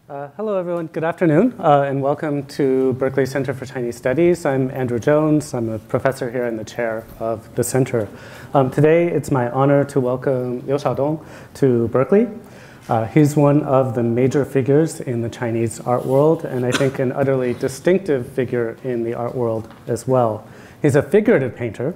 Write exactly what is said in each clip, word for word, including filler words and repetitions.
Uh, hello, everyone. Good afternoon, uh, and welcome to Berkeley Center for Chinese Studies. I'm Andrew Jones. I'm a professor here in the chair of the center. Um, today, it's my honor to welcome Liu Xiaodong to Berkeley. Uh, he's one of the major figures in the Chinese art world, and I think an utterly distinctive figure in the art world as well. He's a figurative painter.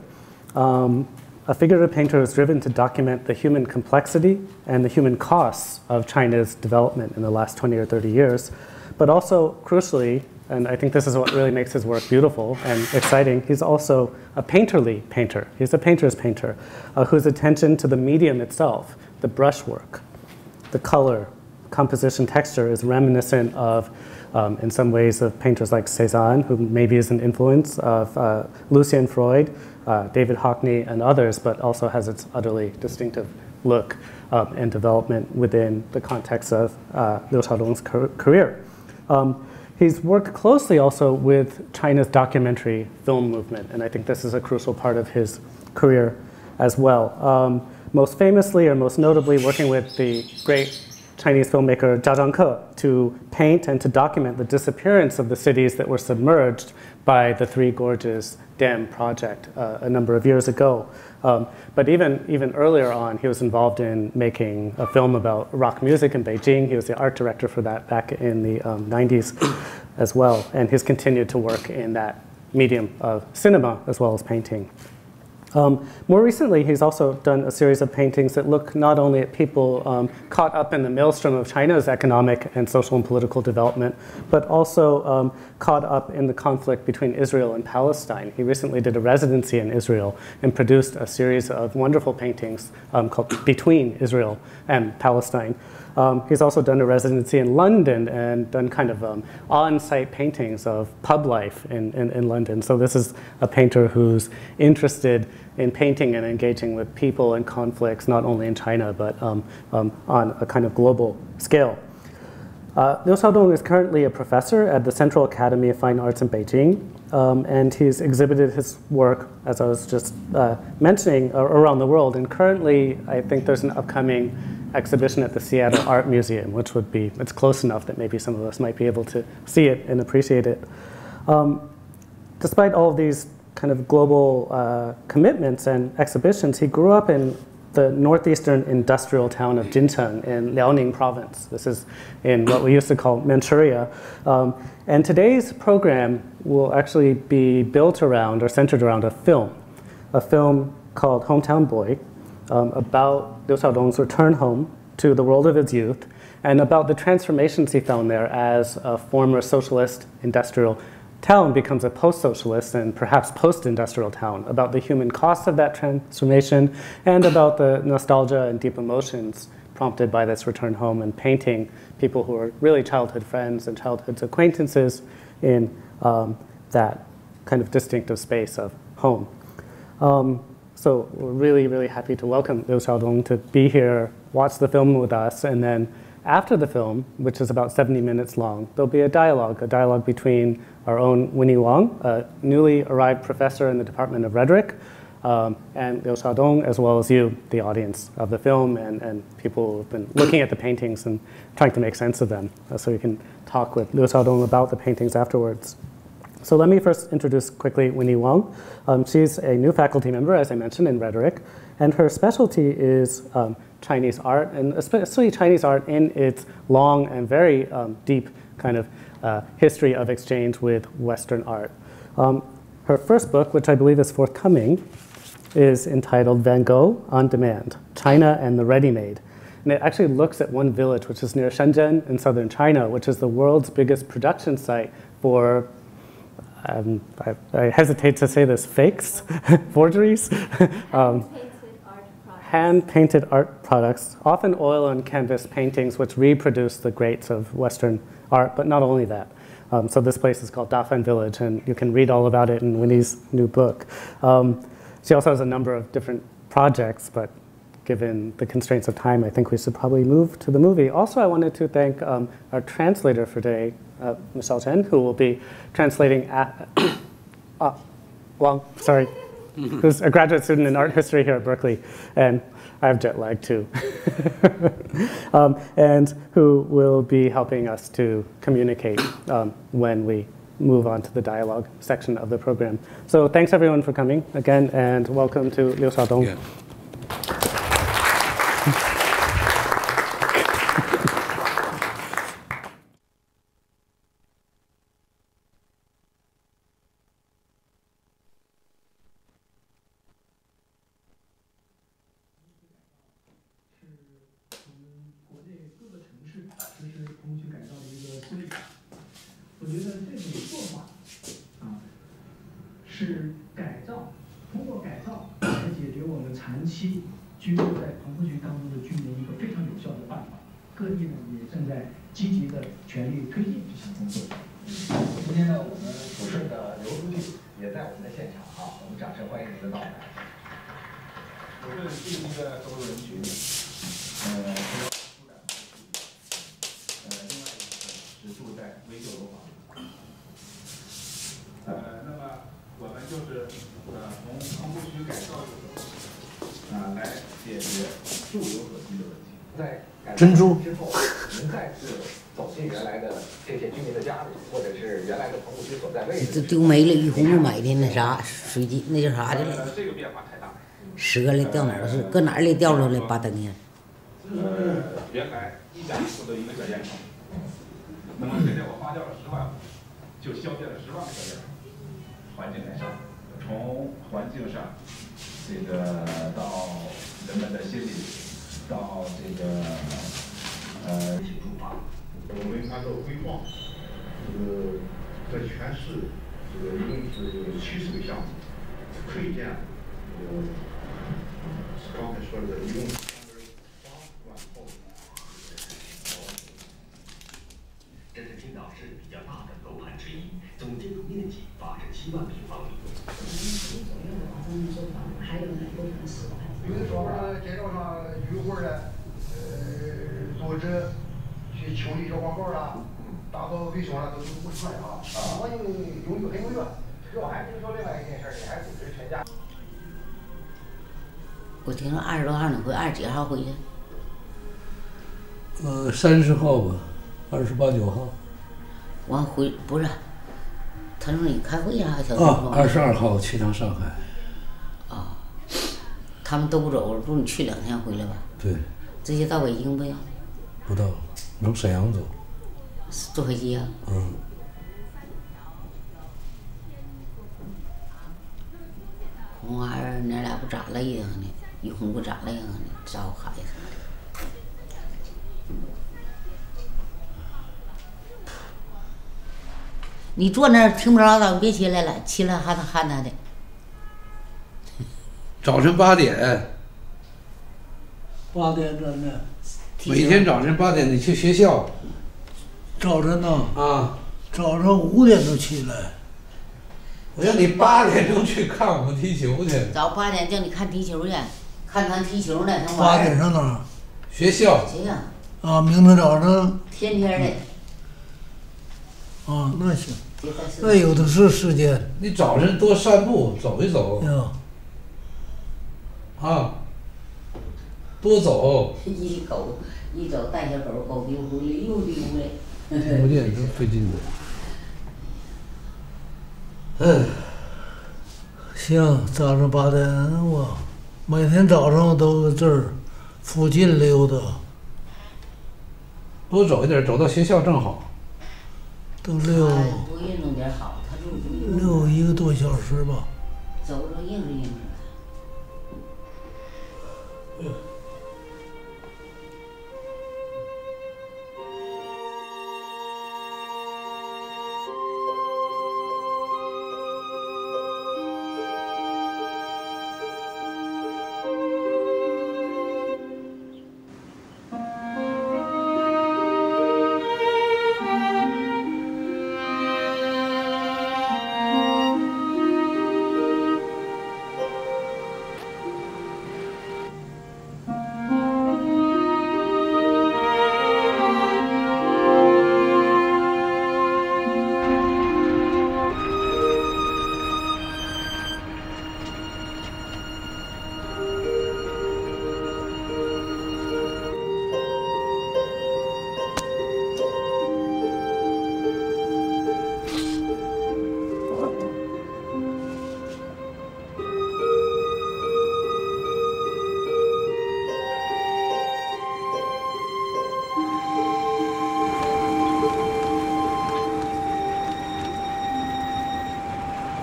Um, A figurative painter is driven to document the human complexity and the human costs of China's development in the last twenty or thirty years, but also crucially, and I think this is what really makes his work beautiful and exciting, he's also a painterly painter. He's a painter's painter uh, whose attention to the medium itself, the brushwork, the color, composition, texture is reminiscent of, um, in some ways, of painters like Cézanne, who maybe is an influence of uh, Lucien Freud, Uh, David Hockney, and others, but also has its utterly distinctive look um, and development within the context of uh, Liu Xiaodong's career. Um, he's worked closely also with China's documentary film movement, and I think this is a crucial part of his career as well. Um, most famously, or most notably, working with the great Chinese filmmaker Jia Zhangke to paint and to document the disappearance of the cities that were submerged by the Three Gorges Dam project uh, a number of years ago. Um, but even, even earlier on, he was involved in making a film about rock music in Beijing. He was the art director for that back in the um, nineties as well. And he's continued to work in that medium of cinema as well as painting. Um, more recently, he's also done a series of paintings that look not only at people um, caught up in the maelstrom of China's economic and social and political development, but also um, caught up in the conflict between Israel and Palestine. He recently did a residency in Israel and produced a series of wonderful paintings um, called Between Israel and Palestine. Um, he's also done a residency in London and done kind of um, on-site paintings of pub life in, in, in London. So this is a painter who's interested in painting and engaging with people and conflicts, not only in China, but um, um, on a kind of global scale. Uh, Liu Xiaodong is currently a professor at the Central Academy of Fine Arts in Beijing, um, and he's exhibited his work, as I was just uh, mentioning, uh, around the world. And currently, I think there's an upcoming exhibition at the Seattle Art Museum, which would be, it's close enough that maybe some of us might be able to see it and appreciate it. Um, despite all of these kind of global uh, commitments and exhibitions, he grew up in the northeastern industrial town of Jincheng in Liaoning province. This is in what we used to call Manchuria. Um, and today's program will actually be built around or centered around a film, a film called Hometown Boy, um, about Liu Xiaodong's return home to the world of his youth, and about the transformations he found there as a former socialist industrial town becomes a post-socialist and perhaps post-industrial town, about the human cost of that transformation and about the nostalgia and deep emotions prompted by this return home, and painting people who are really childhood friends and childhood acquaintances in um, that kind of distinctive space of home. Um, so we're really, really happy to welcome Liu Xiaodong to be here, watch the film with us, and then after the film, which is about seventy minutes long, there'll be a dialogue, a dialogue between our own Winnie Wong, a newly arrived professor in the Department of Rhetoric, um, and Liu Xiaodong, as well as you, the audience of the film, and, and people who've been looking at the paintings and trying to make sense of them. Uh, so you can talk with Liu Xiaodong about the paintings afterwards. So let me first introduce quickly Winnie Wong. Um, she's a new faculty member, as I mentioned, in Rhetoric, and her specialty is um, Chinese art, and especially Chinese art in its long and very um, deep kind of uh, history of exchange with Western art. Um, her first book, which I believe is forthcoming, is entitled Van Gogh on Demand, China and the Ready-Made. And it actually looks at one village, which is near Shenzhen in southern China, which is the world's biggest production site for Um, I, I hesitate to say this, fakes, forgeries, um, hand-painted art products, often oil and canvas paintings which reproduce the greats of Western art, but not only that. Um, so this place is called Dafan Village, and you can read all about it in Winnie's new book. Um, she also has a number of different projects, but given the constraints of time, I think we should probably move to the movie. Also, I wanted to thank um, our translator for today, uh, Michelle Chen, who will be translating at, uh, Wong, sorry, who's a graduate student in art history here at Berkeley, and I have jet lag too, um, and who will be helping us to communicate um, when we move on to the dialogue section of the program. So thanks everyone for coming again, and welcome to Liu Xiaodong. Yeah.珍珠。之后，您再次走进原来的这些居民的家里，或者是原来的棚户区所在位置。这丢没了，一红木买的那啥水晶，那叫啥的了？这个变化太大。折了，掉哪儿是？搁哪儿里掉出来把灯呀？呃，原来一家一户的一个小烟囱，那么现在我花掉了十万，就消灭了十万个小烟囱。环境改善，从环境上，这个到人们的心理。到这个呃一起出发，我们按照规划，这个在全市这个一共是七十个项目，可以建，呃，刚才说的一共八十万套。这是青岛市比较大的楼盘之一，总建筑面积八十七万平方米。左右的话，咱们说房还有哪部分是？有的说法街道上有会儿的，呃，组织去清理小广告啦，打扫卫生啦，都是不全啊。我有有有很有用。我还听说另外一件事，你还组织全家。我听说二十多号能回，二十几号回去？呃，三十号吧，二十八九号。我回不是，他说你开会呀，小啊，二十二号去趟上海。啊。他们都不走，说你去两天回来吧。对。直接到北京不要？不到，从沈阳走。坐飞机啊？嗯。红孩儿，恁俩不咋累呀呢？一红不咋累呀呢？照孩子。你坐那儿听不着了，别起来了，起来喊他喊他的。早晨八点。八点钟呢？每天早晨八点你去学校。早晨呢？啊。早上五点钟起来。我让你八点钟去看我们踢球去。早八点叫你看踢球去，看咱踢球呢。八点上哪儿？学校。学校。啊，明天早上。天天的。啊，那行。那有的是时间。你早晨多散步，走一走。呀。啊，多走。一狗一走带小狗，狗丢回来又丢来。不见真费劲的。嗯，行，早上八点我每天早上都这儿附近溜达。多走一点，走到学校正好。都溜。多运动点好，他就溜一个多小时吧。走着硬着硬着。嗯。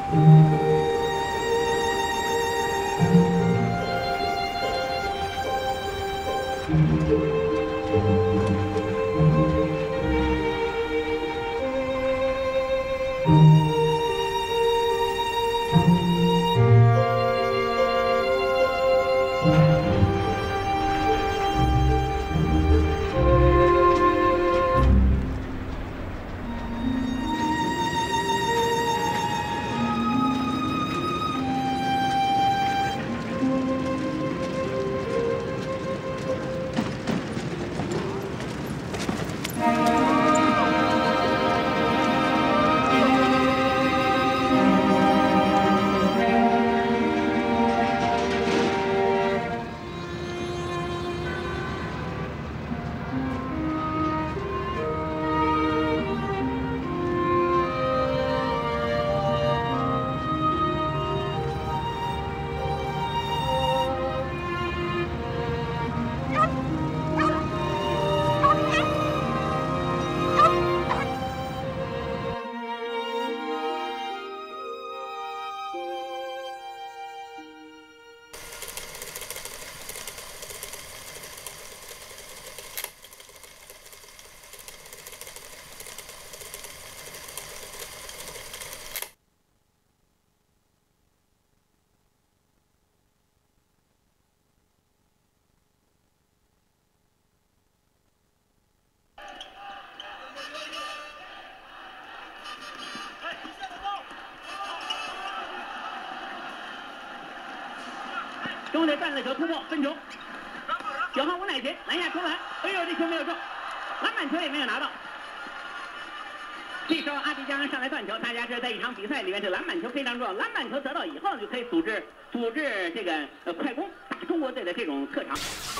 中队站着球突破分球，九号吴乃杰篮下投篮，哎呦这球没有中，篮板球也没有拿到。这时候阿迪江上来断球，大家是在一场比赛里面，这篮板球非常重要，篮板球得到以后就可以组织组织这个呃快攻，打中国队的这种特长。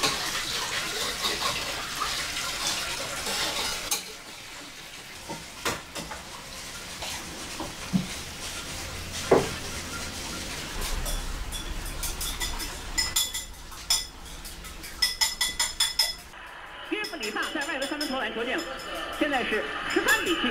里萨在外围三分投篮球进了，现在是十三比七。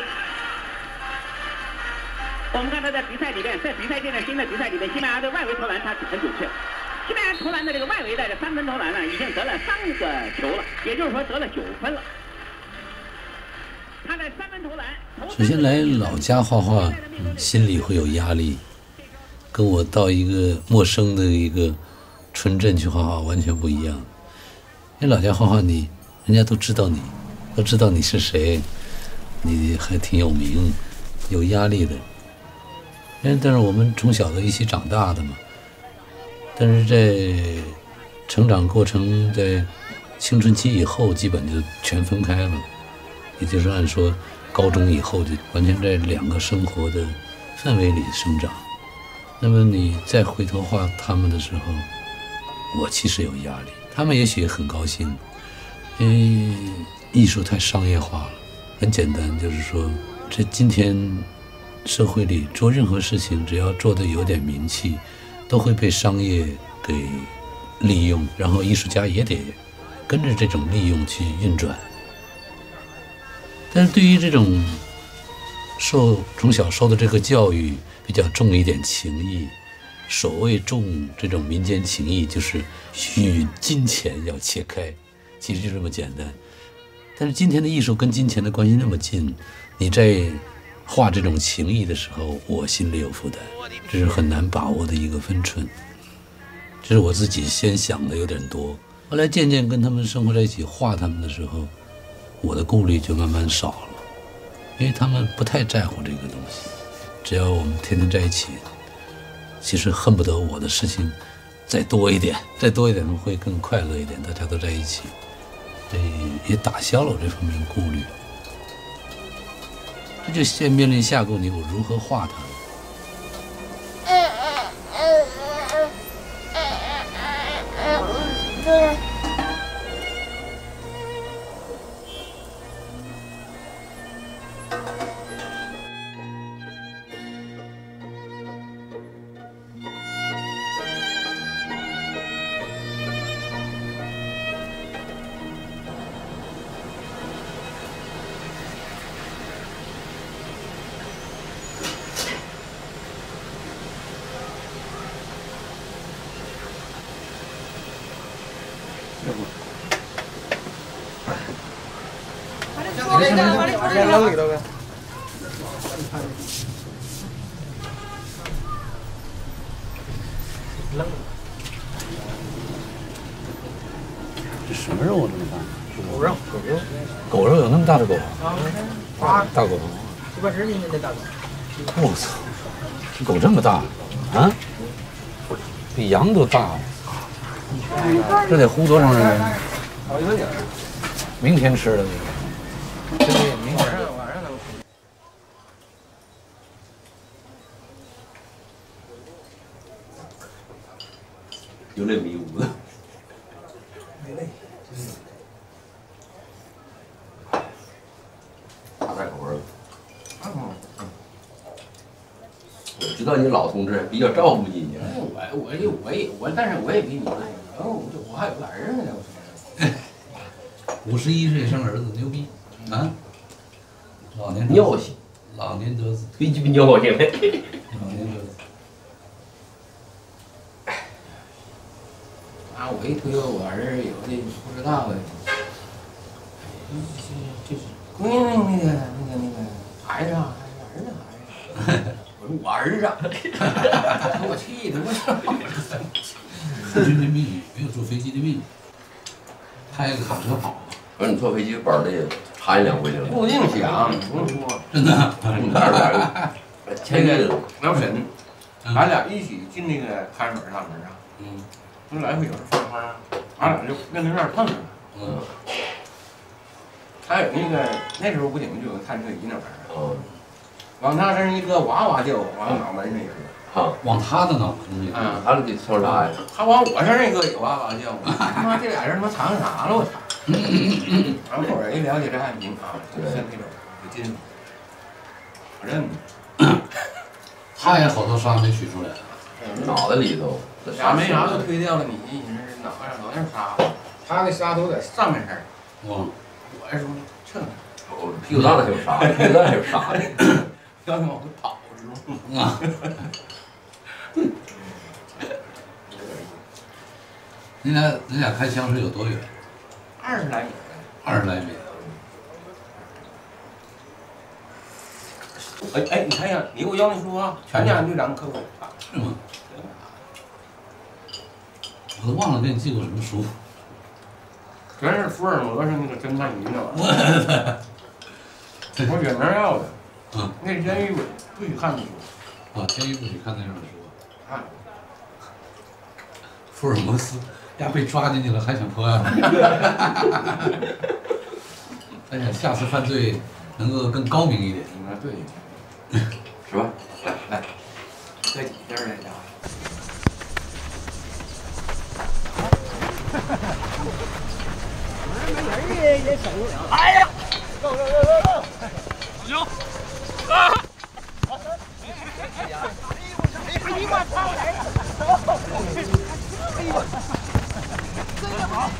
我们看他在比赛里面，在比赛这段新的比赛里面，西班牙的外围投篮他很准确。西班牙投篮的这个外围的这三分投篮呢，已经得了三个球了，也就是说得了九分了。他在三分投篮。 首先来老家画画，嗯，心里会有压力，跟我到一个陌生的一个村镇去画画完全不一样。因为老家画画你。人家都知道你，都知道你是谁，你还挺有名，有压力的。但是我们从小都一起长大的嘛，但是在成长过程，在青春期以后，基本就全分开了。也就是按说，高中以后就完全在两个生活的氛围里生长。那么你再回头画他们的时候，我其实有压力，他们也许很高兴。因为艺术太商业化了，很简单，就是说，这今天社会里做任何事情，只要做的有点名气，都会被商业给利用，然后艺术家也得跟着这种利用去运转。但是对于这种受从小受的这个教育比较重一点情义，所谓重这种民间情义，就是与金钱要切开。其实就这么简单，但是今天的艺术跟金钱的关系那么近，你在画这种情谊的时候，我心里有负担，这是很难把握的一个分寸。这是我自己先想的有点多，后来渐渐跟他们生活在一起画他们的时候，我的顾虑就慢慢少了，因为他们不太在乎这个东西。只要我们天天在一起，其实恨不得我的事情再多一点，再多一点会更快乐一点，大家都在一起。所以也打消了我这方面顾虑，这就先面临下个问题：我如何画它？ 先扔里头呗。扔。 这什么肉这么大？ 狗肉，狗肉。 狗肉有那么大的狗？ 啊， 大狗。 七八十斤的大狗。 我操，这狗这么大啊？比羊都大。这得烀多长时间？ 好几个点。 明天吃的。 对，明天晚上能吃。 有点迷糊的。 没累。 大概口味。嗯。我知道你老同志比较照顾你呢。 我我也我也我，但是我也比你大，然后我我还有个儿子呢，我说。 五十一岁生儿子，牛逼啊！老年尿性， 老年得子， 忒鸡巴尿性了。 老年得子。 啊，我一推我儿子，有的不知道的，就是闺女那个那个那个孩子啊，儿子孩子，我说我儿子，给我气的，我操！ 空军的秘密，没有坐飞机的秘密。开个卡车跑。 我说你坐飞机本儿里查一两回去了。 不定想，不是说真的。 你哪儿来？ 那个老沈，俺俩一起进那个看门大门啊。 嗯。 那来回有时放花，俺俩就面对面碰上了。 嗯。 还有那个那时候不仅就有看车仪那玩意儿。 嗯。 往他身上一搁，哇哇叫，往脑门上一搁。 啊。 往他的脑门里。 啊。 他得说啥呀？ 他往我身上一搁也哇哇叫，他妈这俩人他妈藏啥了我操！然后后边一了解这还行啊，像那种有金属，我认得。 他也好多沙没取出来。 脑袋里头。 俩门牙都推掉了，你你是脑袋上都是沙子，他的沙都在上面儿。 嗯。 我是说侧面。 我屁股蛋子还有沙，屁股蛋还有沙呢。 要你往回跑，知道吗？ 啊。你俩你俩开枪是有多远？ 二十来米。 二十来米。 哎哎，你看一下，你给我要那书啊，全家队长课本。 是吗？我都忘了给你寄过什么书。 全是福尔摩斯那个侦探局那玩意儿。我远门要的。 嗯。 那是监狱本，不许看的书。 啊，监狱不许看那种书。 看。 福尔摩斯。呀，被抓进去了还想破案？他想下次犯罪能够更高明一点。 啊，对， 是吧？来来， 这几件来着。 没人也也守不了。哎呀！够够够够够！老兄，啊！哎呀！哎呦我操！哎呦！真的好！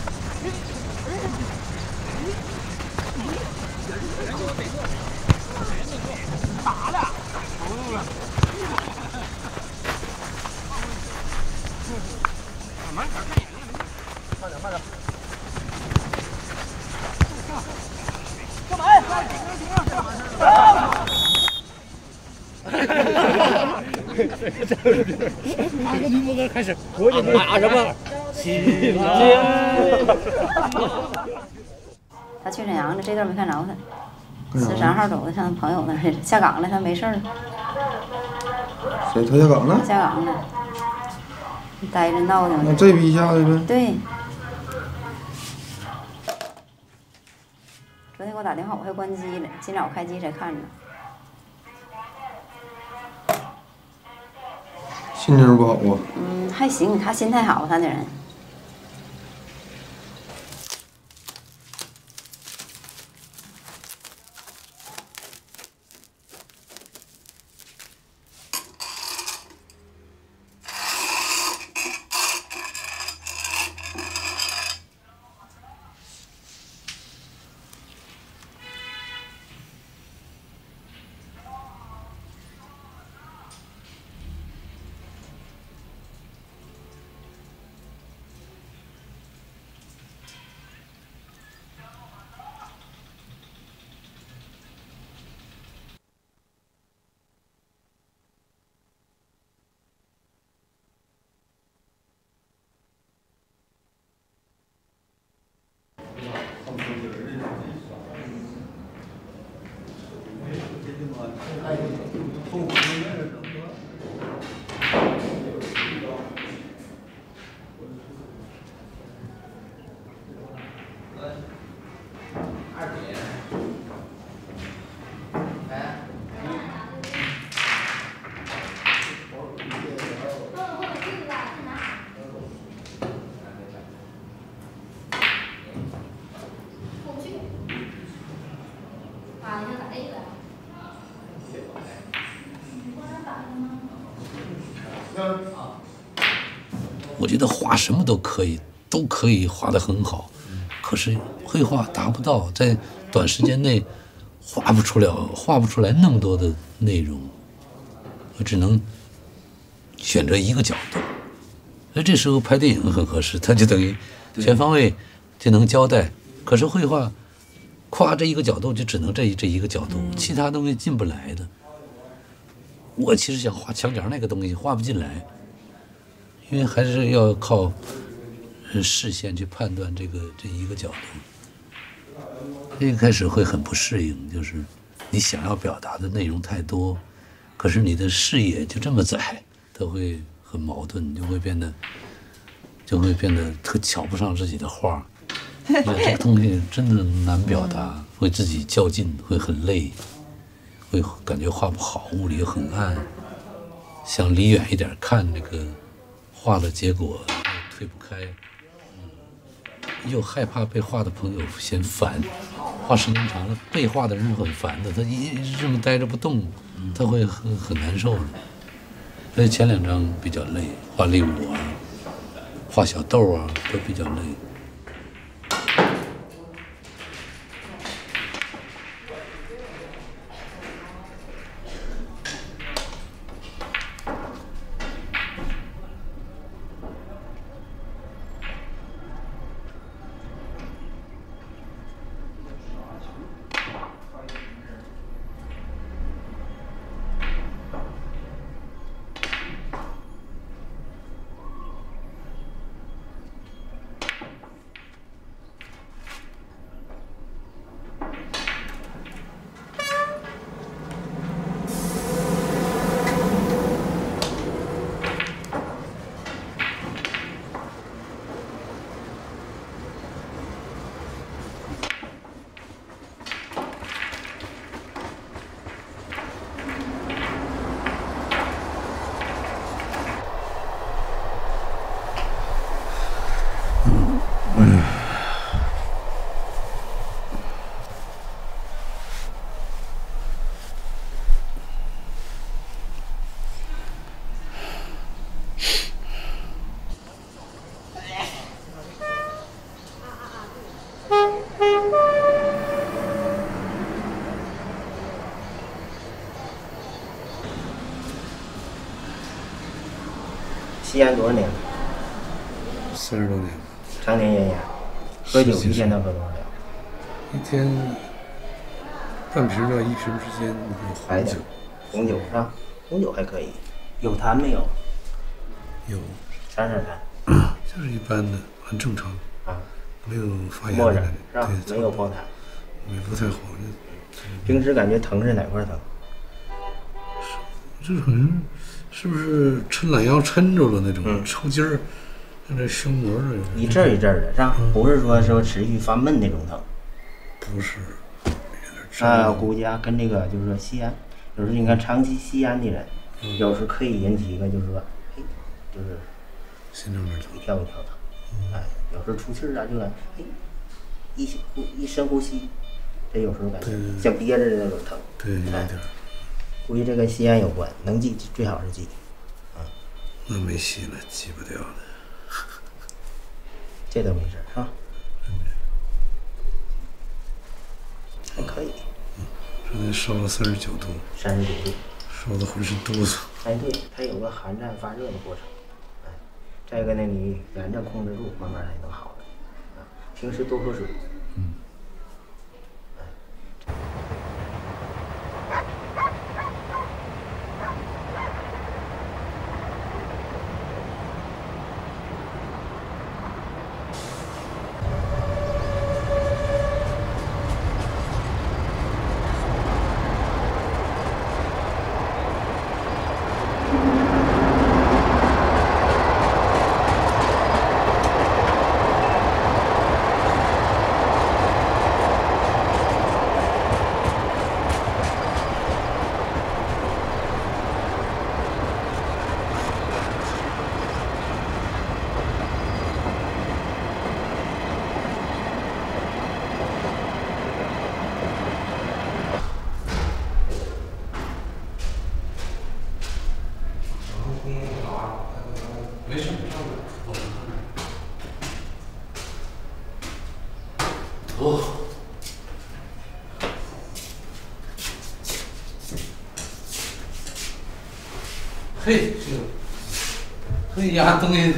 打了，投入了。慢点看人了，慢点慢点。干嘛呀？阿根廷哥开始，我就打什么？起来！ 他去沈阳了，这段没看着他。十三号走的，上朋友那儿下岗了，他没事儿。 谁他下岗了？ 下岗了，待着闹腾。 那这批下的呗？ 对。昨天给我打电话，我还关机了，今早开机才看着。 心情不好啊？ 嗯，还行，他心态好，他这人。 我觉得画什么都可以，都可以画得很好，可是绘画达不到，在短时间内画不出了，画不出来那么多的内容，我只能选择一个角度。所以这时候拍电影很合适，它就等于全方位就能交代。可是绘画，夸这一个角度就只能这这一个角度，其他东西进不来的。我其实想画墙角那个东西，画不进来。因为还是要靠视线去判断这个这一个角度。一开始会很不适应，就是你想要表达的内容太多，可是你的视野就这么窄，它会很矛盾，就会变得就会变得特瞧不上自己的画。这个东西真的难表达，会自己较劲，会很累，会感觉画不好，屋里又很暗，想离远一点看这个。画的结果又推不开，嗯，又害怕被画的朋友嫌烦，画时间长了，被画的人很烦的，他一直这么待着不动，他会很很难受的。所以前两张比较累，画猎物啊，画小豆啊，都比较累。 吸烟多少年了？ 三十多年。 常年烟烟。喝酒一天能喝多少？ 一天半瓶到一瓶之间。 红酒，红酒是吧？红酒还可以。有痰没有？ 有。 啥色痰？ 就是一般的，很正常。啊。没有发炎的感觉。是吧？没有泡痰。 没不太好。 平时感觉疼是哪块疼？ 这好像是不是抻懒腰抻着了那种、嗯、抽筋儿，像这胸膜儿一阵一阵的，是吧？嗯、不是说说持续发闷那种疼。 不是。 啊，估计啊，跟这个就是说吸烟，有时候你看长期吸烟的人，嗯、有时可以引起一个就是说，哎，就是心脏那一跳一跳的，嗯、哎，有时候出气儿啊，就感哎，一呼一深呼吸，这有时候感觉像憋着的那种疼。 对，有点。 估计这跟吸烟有关，能记最好是记。 啊，那没吸了，记不掉的。 这都没事是吧？还可以。 嗯，现在烧了三十九度。 三十九度。 烧的浑身哆嗦。 哎，对，它有个寒战发热的过程。哎，再一个呢，你炎症控制住，慢慢才能好的。啊，平时多喝水。嗯。 这丫东西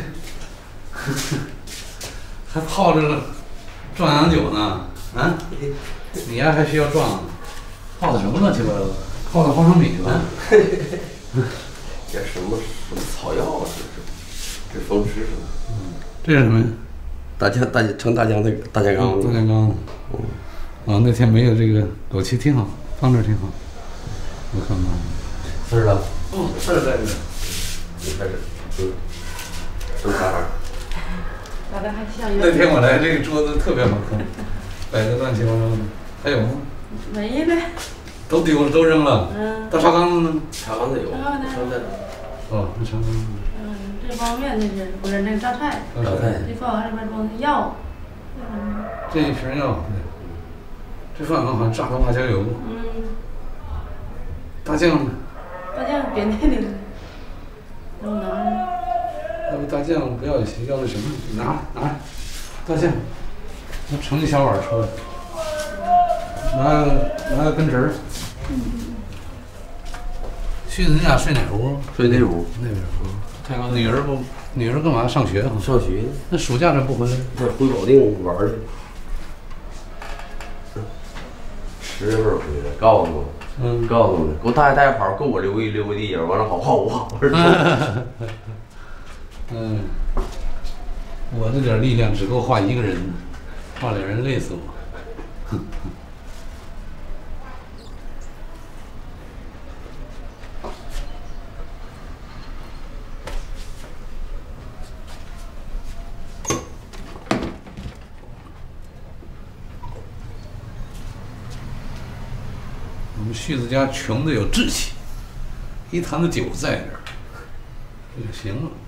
还泡着壮阳酒呢，啊？你丫还需要壮？泡的什么乱七八糟？泡的花生米吧？ 这什么什么草药啊？这是，这风湿什么？ 嗯，这是什么呀？ 大酱大盛大酱那个大酱缸。 大酱缸。嗯。啊，那天没有这个枸杞，挺好，放这儿挺好。我看看。 丝儿了。 嗯，丝儿在这。 你开始。嗯。什么啥法？ 那天我来，这个桌子特别好看，摆的乱七八糟的。还有吗？ 没了。 都丢了，都扔了。 嗯。 大茶缸子呢？ 茶缸子有。 茶缸子在。 哦，那茶缸子。 嗯，这方面那是不是那个榨菜？ 榨菜。 这饭碗里边装的药。 这一瓶药。这饭碗好像榨的辣椒油。 嗯。 大酱呢？ 大酱别那里了。都拿着。 要不大酱不要也行，要那什么？拿拿大酱，那盛一小碗出来，拿拿个跟侄儿。 嗯。 旭子，你俩睡哪屋？ 睡那屋。 那边。太高。女儿不？女儿干嘛？上学？ 上学。 那暑假咋不回来？ 那回保定玩去。十月份回来，告诉我。嗯。告诉你，给我带带跑，给我留一留地儿，完了好好好。我说。 嗯，我这点力量只够画一个人，画俩人累死我。哼。我们旭子家穷的有志气，一坛子酒在这儿，这就行了。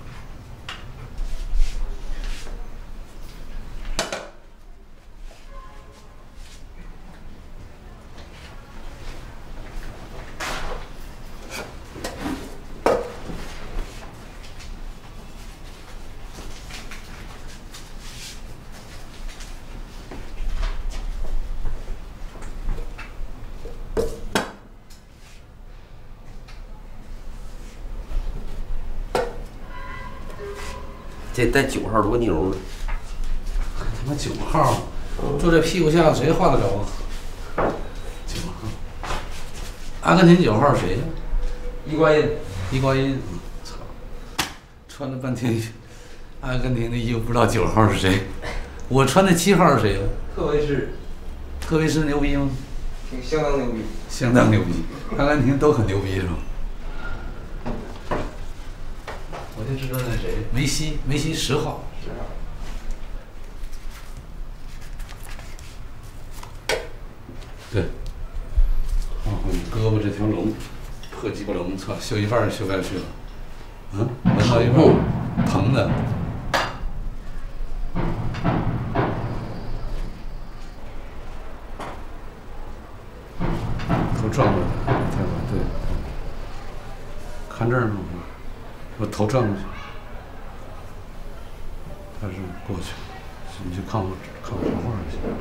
这带九号多牛呢！ 他妈九号，坐在屁股下谁画得着啊？九号，阿根廷九号谁呀？ 伊瓜因， 伊瓜因，操！穿了半天阿根廷的衣服，不知道九号是谁。我穿的七号是谁呀？ 特维斯， 特维斯牛逼吗？ 挺相当牛逼， 相当牛逼。阿根廷都很牛逼是吧？我就知道那谁，梅西，梅西十号。 十号。 对。哦，你胳膊这条龙，破鸡巴龙，操，修一半修不下去了。嗯，纹到一半，疼的。头撞过来，太好，对。看这儿吗？我头撞过去，他是过去，你去看我看我画画就行。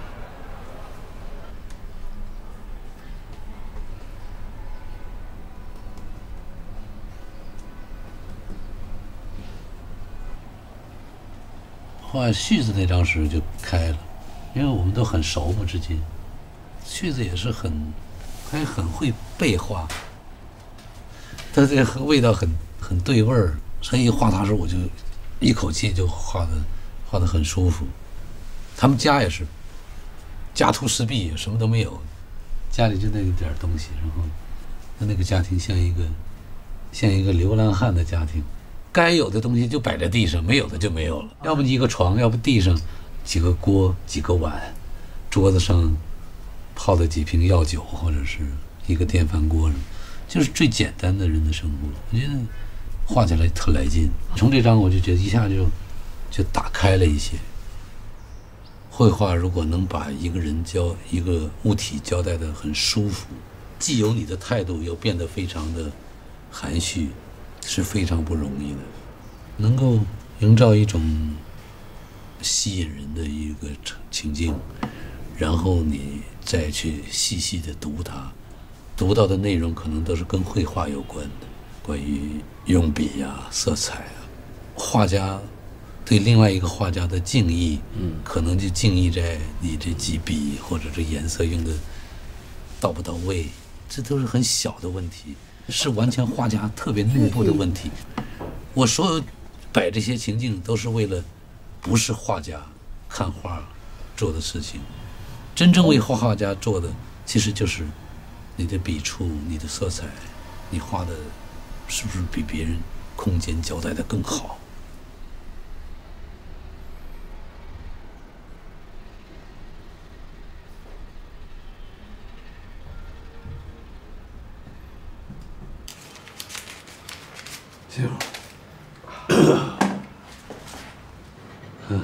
画旭子那张时就开了，因为我们都很熟嘛之间。旭子也是很，他也很会背画，他这个味道很很对味儿。他一画他时我就一口气就画的画的很舒服。他们家也是家徒四壁，什么都没有，家里就那一点东西，然后他那个家庭像一个像一个流浪汉的家庭。该有的东西就摆在地上，没有的就没有了。要不一个床，要不地上几个锅、几个碗，桌子上泡的几瓶药酒，或者是一个电饭锅，就是最简单的人的生活。我觉得画起来特来劲。从这张我就觉得一下就就打开了一些。绘画如果能把一个人交一个物体交代得很舒服，既有你的态度，又变得非常的含蓄。是非常不容易的，能够营造一种吸引人的一个情境，然后你再去细细的读它，读到的内容可能都是跟绘画有关的，关于用笔呀、色彩啊， 画家对另外一个画家的敬意，嗯，可能就敬意在你这几笔或者这颜色用的到不到位，这都是很小的问题，是完全画家特别内部的问题。我所有摆这些情境都是为了不是画家看画做的事情，真正为画画家做的其实就是你的笔触、你的色彩，你画的是不是比别人空间交代的更好。 行。 嗯。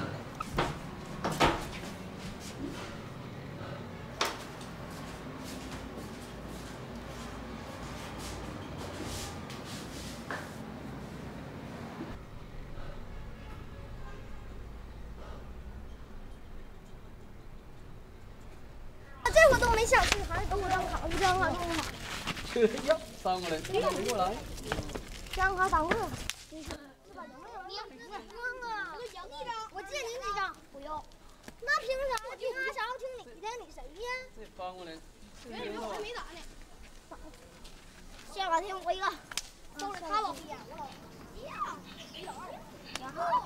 这活动没想去，还是给我张卡，五张卡， 这要三个人，你没过来。 张卡打过来。你看有没有？你问啊，我借你几张？不用。那凭啥？凭啥要听你的？你谁呀？ 这翻过来。 我还没打呢。下把听我一个，都是他老逼我老逼呀。然后。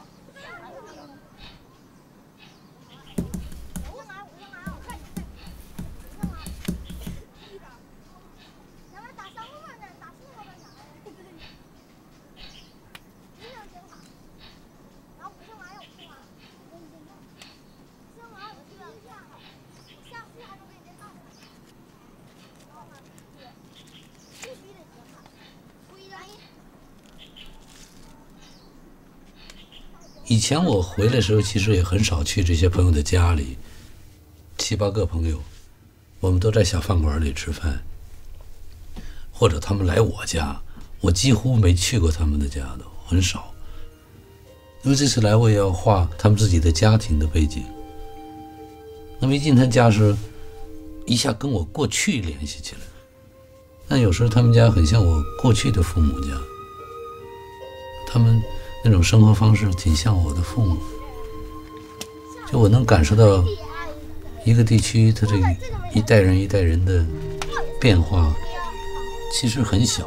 以前我回来的时候，其实也很少去这些朋友的家里，七八个朋友，我们都在小饭馆里吃饭，或者他们来我家，我几乎没去过他们的家的，很少。因为这次来我也要画他们自己的家庭的背景。那么一进他家时，一下跟我过去联系起来。但有时候他们家很像我过去的父母家，他们那种生活方式挺像我的父母。就我能感受到一个地区它这一代人一代人的变化，其实很小。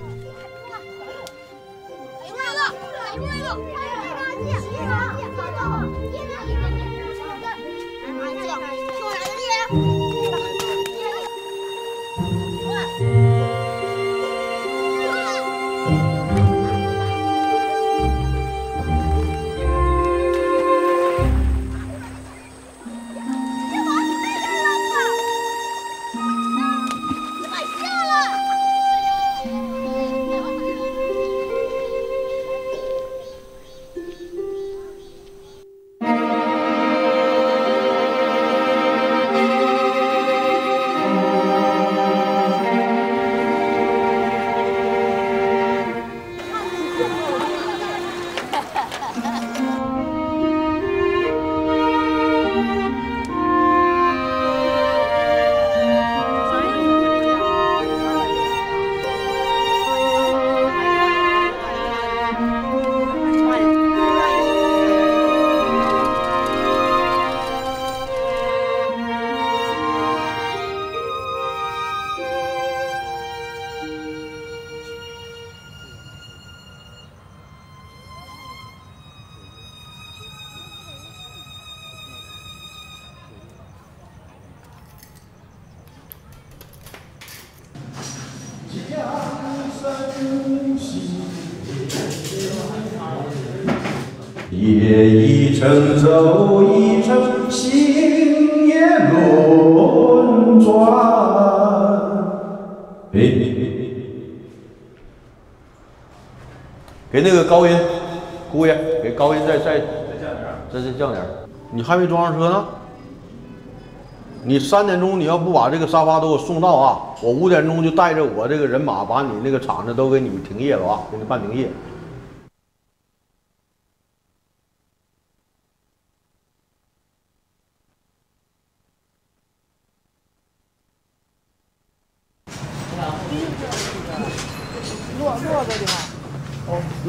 夜一程走一程，星夜轮转。哎，给那个高音，姑爷，给高音再再再降点，再再降点。你还没装上车呢？你三点钟你要不把这个沙发都给我送到啊，我五点钟就带着我这个人马把你那个厂子都给你停业了啊，给你办停业。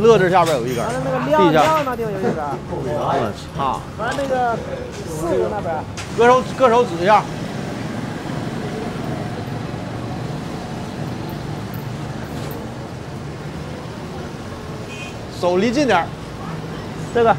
乐字下边有一根， 完了那个地亮下。 亮那地方有一根。 我操！ 完了那个四个那边。 搁手搁手指一下。手离近点。 这个。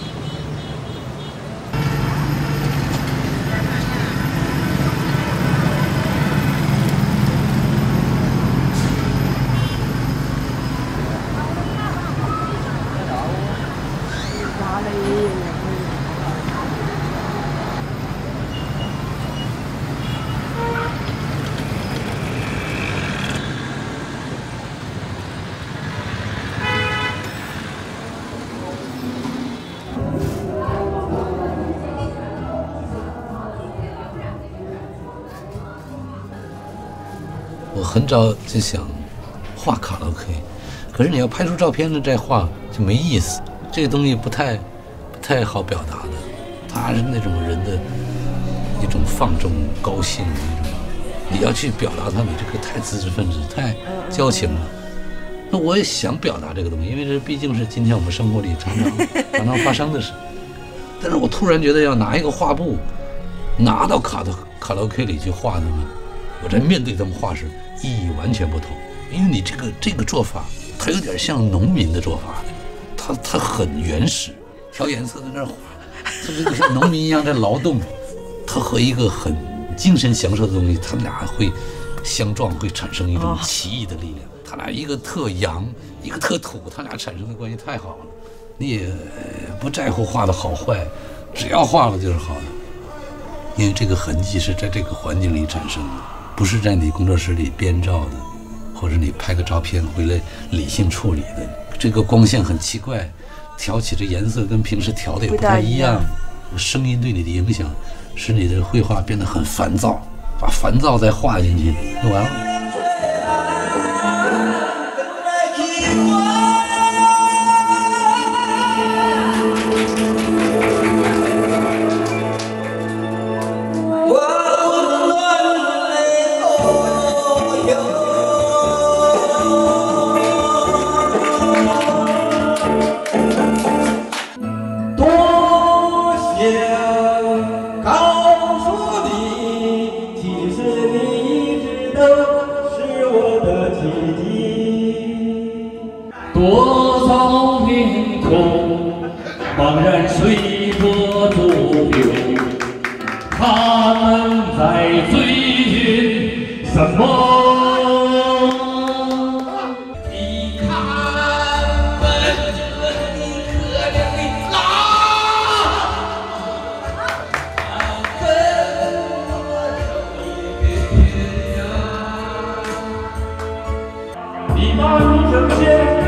我很早就想画卡拉 OK， 可是你要拍出照片了再画就没意思，这个东西不太不太好表达的。它是那种人的一种放纵、高兴的一种，你要去表达它，你这个太知识分子、太矫情了。那我也想表达这个东西，因为这毕竟是今天我们生活里常常常常发生的事。但是我突然觉得要拿一个画布，拿到卡拉卡拉 OK 里去画他们，我在面对他们画时意义完全不同。因为你这个这个做法，它有点像农民的做法，它它很原始，调颜色在那儿画，它这个像农民一样在劳动。它和一个很精神享受的东西，他们俩会相撞，会产生一种奇异的力量。他俩一个特阳，一个特土，他俩产生的关系太好了。你也不在乎画的好坏，只要画了就是好的。因为这个痕迹是在这个环境里产生的，不是在你工作室里编造的，或者你拍个照片回来理性处理的。这个光线很奇怪，调起这颜色跟平时调的也不太一样，声音对你的影响使你的绘画变得很烦躁，把烦躁再画进去就完了。 多少年空，茫然随波逐流，他们在追寻什么？你看本着你可怜的狼，跟我走一个天涯。你把你呈现。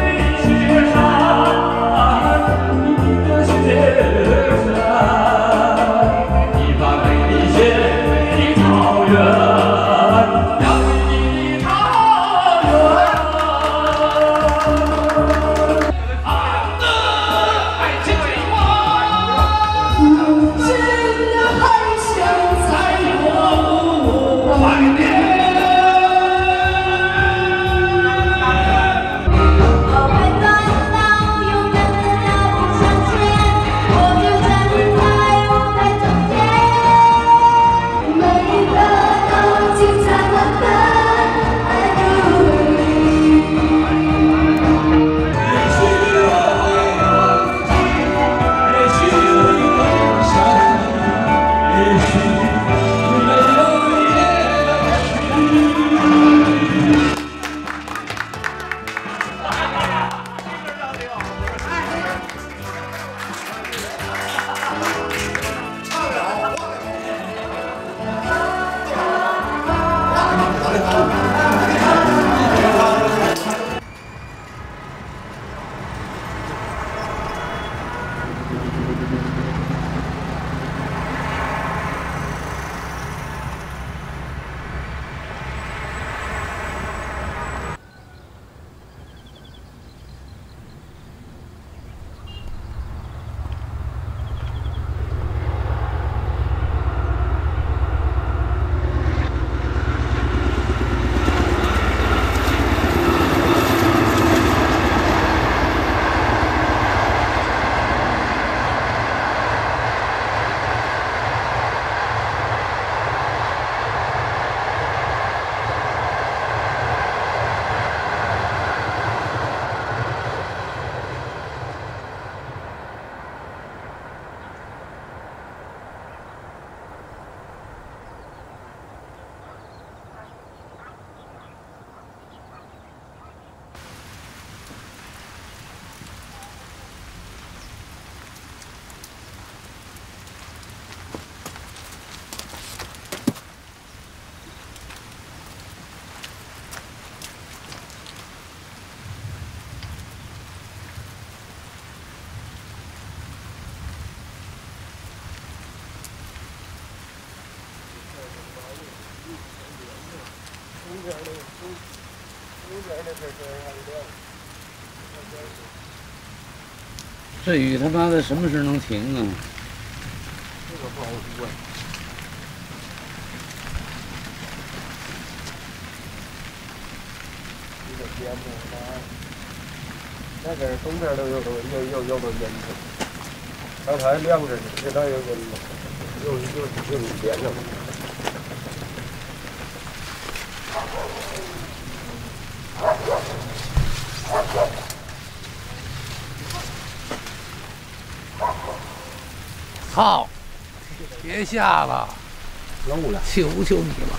点的，有有点的事儿还是这样。 这雨他妈的什么时候能停啊？ 这个不好说。这个天呐，那那边东边都有都有有有个烟囱，刚才亮着呢，现在又阴了，又又又连上了。 操！别下了， 漏了， 求求你了！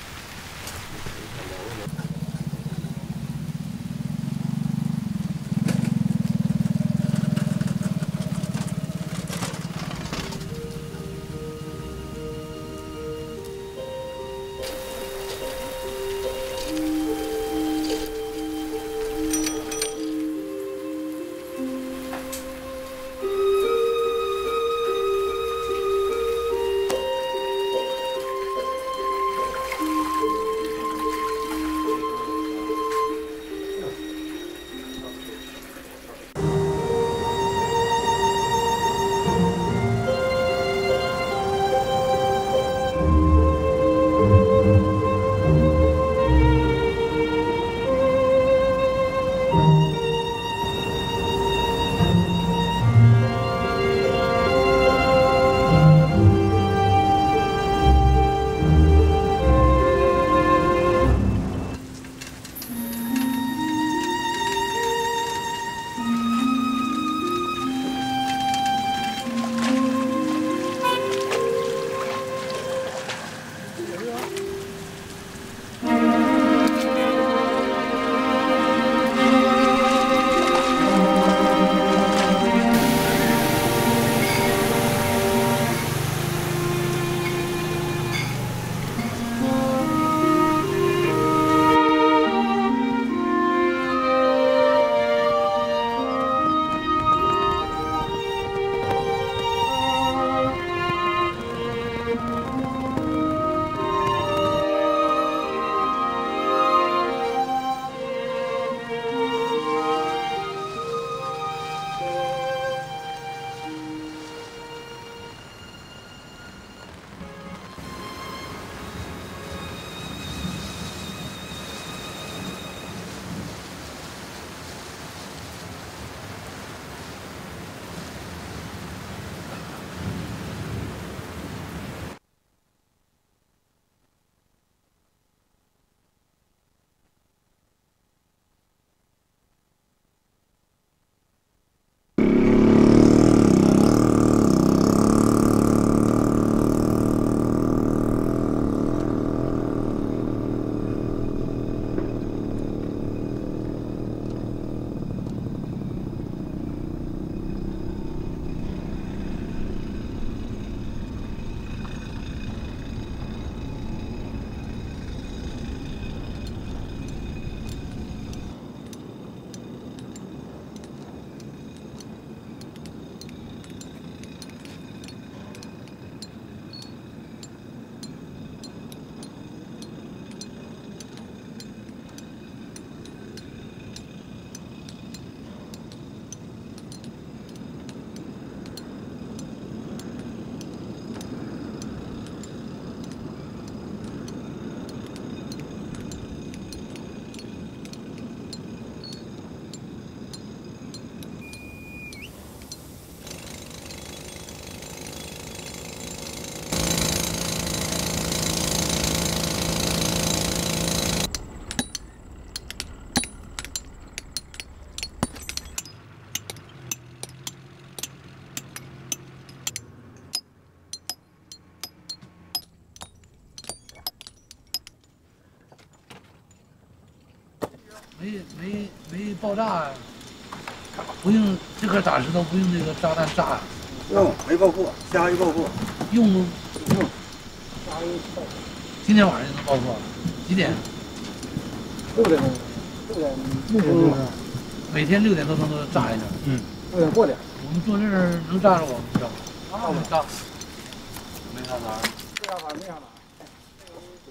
没没没爆炸呀、啊？不用这颗大石头不用那个炸弹炸呀、啊？ 用没爆破，下一爆破。 用吗？ 用。下一爆。 今天晚上就能爆破？几点？ 六点钟。六点六点钟。 每天六点多钟都炸一下。 嗯。六点过点。 我们坐这儿能炸着我们知道吗？ 啊，能炸。 没炸哪儿？ 没炸哪儿？没炸哪儿？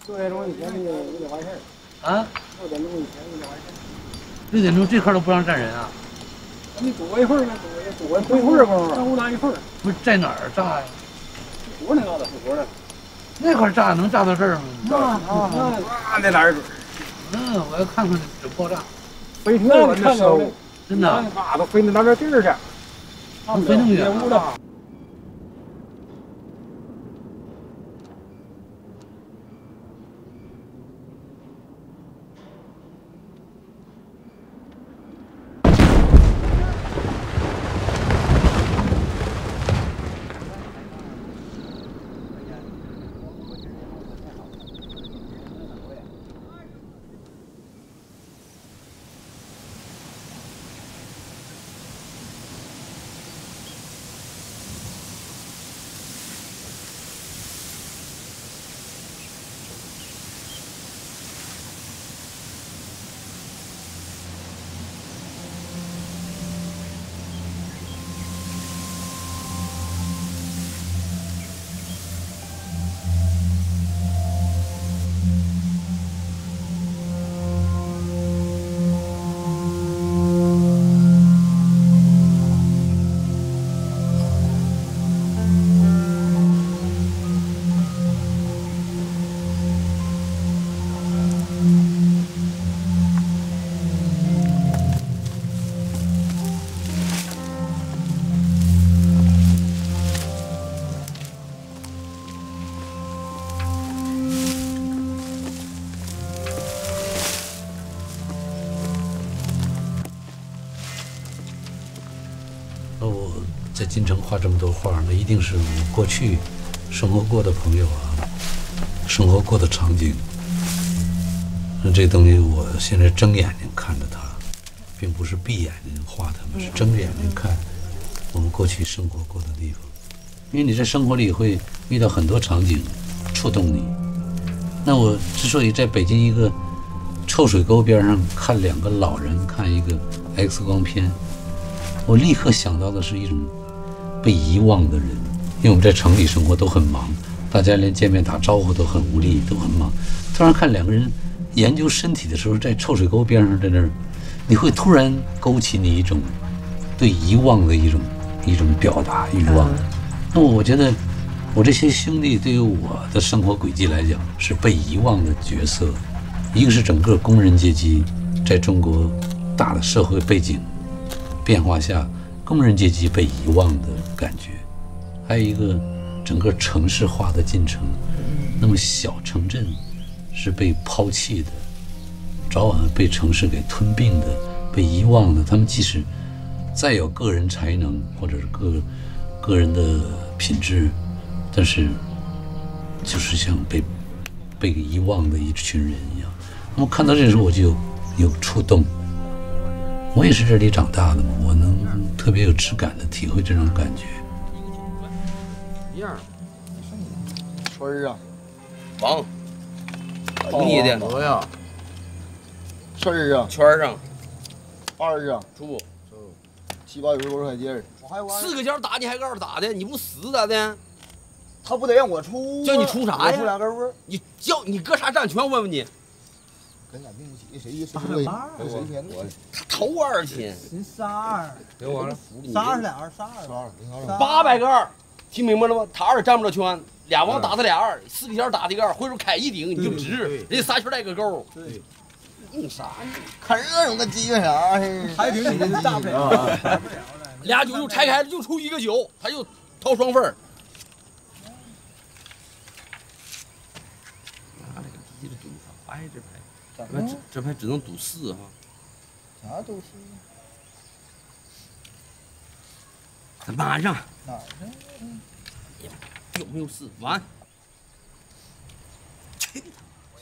六点钟以前你得你得完事儿。 啊？ 六点钟以前你得完事儿。 六点钟这块都不让站人啊？ 你躲一会儿呢，躲躲躲一会儿功夫，耽误那一会儿。 不是在哪儿炸呀？ 活那嘎达活的。 那块炸能炸到这儿吗？ 那那那那哪儿准？ 嗯，我要看看这爆炸。 飞挺远的收， 真的。 啊，都飞到那边地儿去。 飞那么远了。 在京城画这么多画，那一定是我过去生活过的朋友啊，生活过的场景。那这东西我现在睁眼睛看着它，并不是闭眼睛画它们，是睁着眼睛看我们过去生活过的地方。因为你在生活里会遇到很多场景触动你。那我之所以在北京一个臭水沟边上看两个老人看一个 X 光片，我立刻想到的是一种被遗忘的人。因为我们在城里生活都很忙，大家连见面打招呼都很无力，都很忙。突然看两个人研究身体的时候，在臭水沟边上，在那儿，你会突然勾起你一种对遗忘的一种一种表达欲望。那我觉得我这些兄弟对于我的生活轨迹来讲是被遗忘的角色。一个是整个工人阶级在中国大的社会背景变化下，工人阶级被遗忘的感觉；还有一个整个城市化的进程，那么小城镇是被抛弃的，早晚被城市给吞并的，被遗忘的。他们即使再有个人才能或者是个个人的品质，但是就是像被被遗忘的一群人一样。那么看到这时候我就有有触动。我也是这里长大的嘛，我能特别有质感的体会这种感觉。 一样。 春儿啊， 王，你的鹅呀，事儿啊， 圈儿啊， 二啊， 猪， 七八九十多块钱儿， 四个角打你还告诉咋的？你不死咋的？ 他不得让我出？ 叫你出啥呀？ 出两根儿。 你叫你搁啥占全？问问你。 跟俺并不起，谁谁谁谁钱？ 他头二千， 您仨二， 别完了， 仨二是俩二，仨二， 仨二， 八百个二，听明白了吗？他二占不着圈，俩王打他俩二，四个角打他一个二，回手开一顶你就直，人家仨圈带个勾。 对， 硬啥呢？ 看热闹个鸡巴啥？ 还挺你这大不了， 俩九就拆开了，就出一个九，他就掏双份儿。拿这个逼的赌法，挨着拍。这这这牌只能赌四哈， 啥赌四？ 再晚上哪儿呢？ 有没有四？完。去他妈！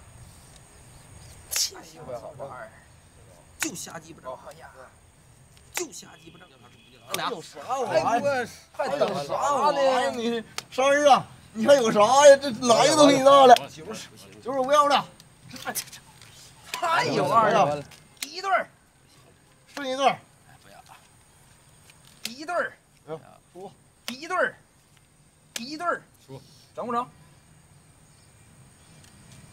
气死我了！就瞎鸡巴整，就瞎鸡巴整。 还有啥玩意儿？还等啥玩意儿？你三儿啊？你还有啥呀？这哪个东西大了？就是就是不要了。 还有二啊！第一对儿， 剩一对儿， 不要了。第一对儿， 出。 第一对儿，第一对儿， 出，整不整？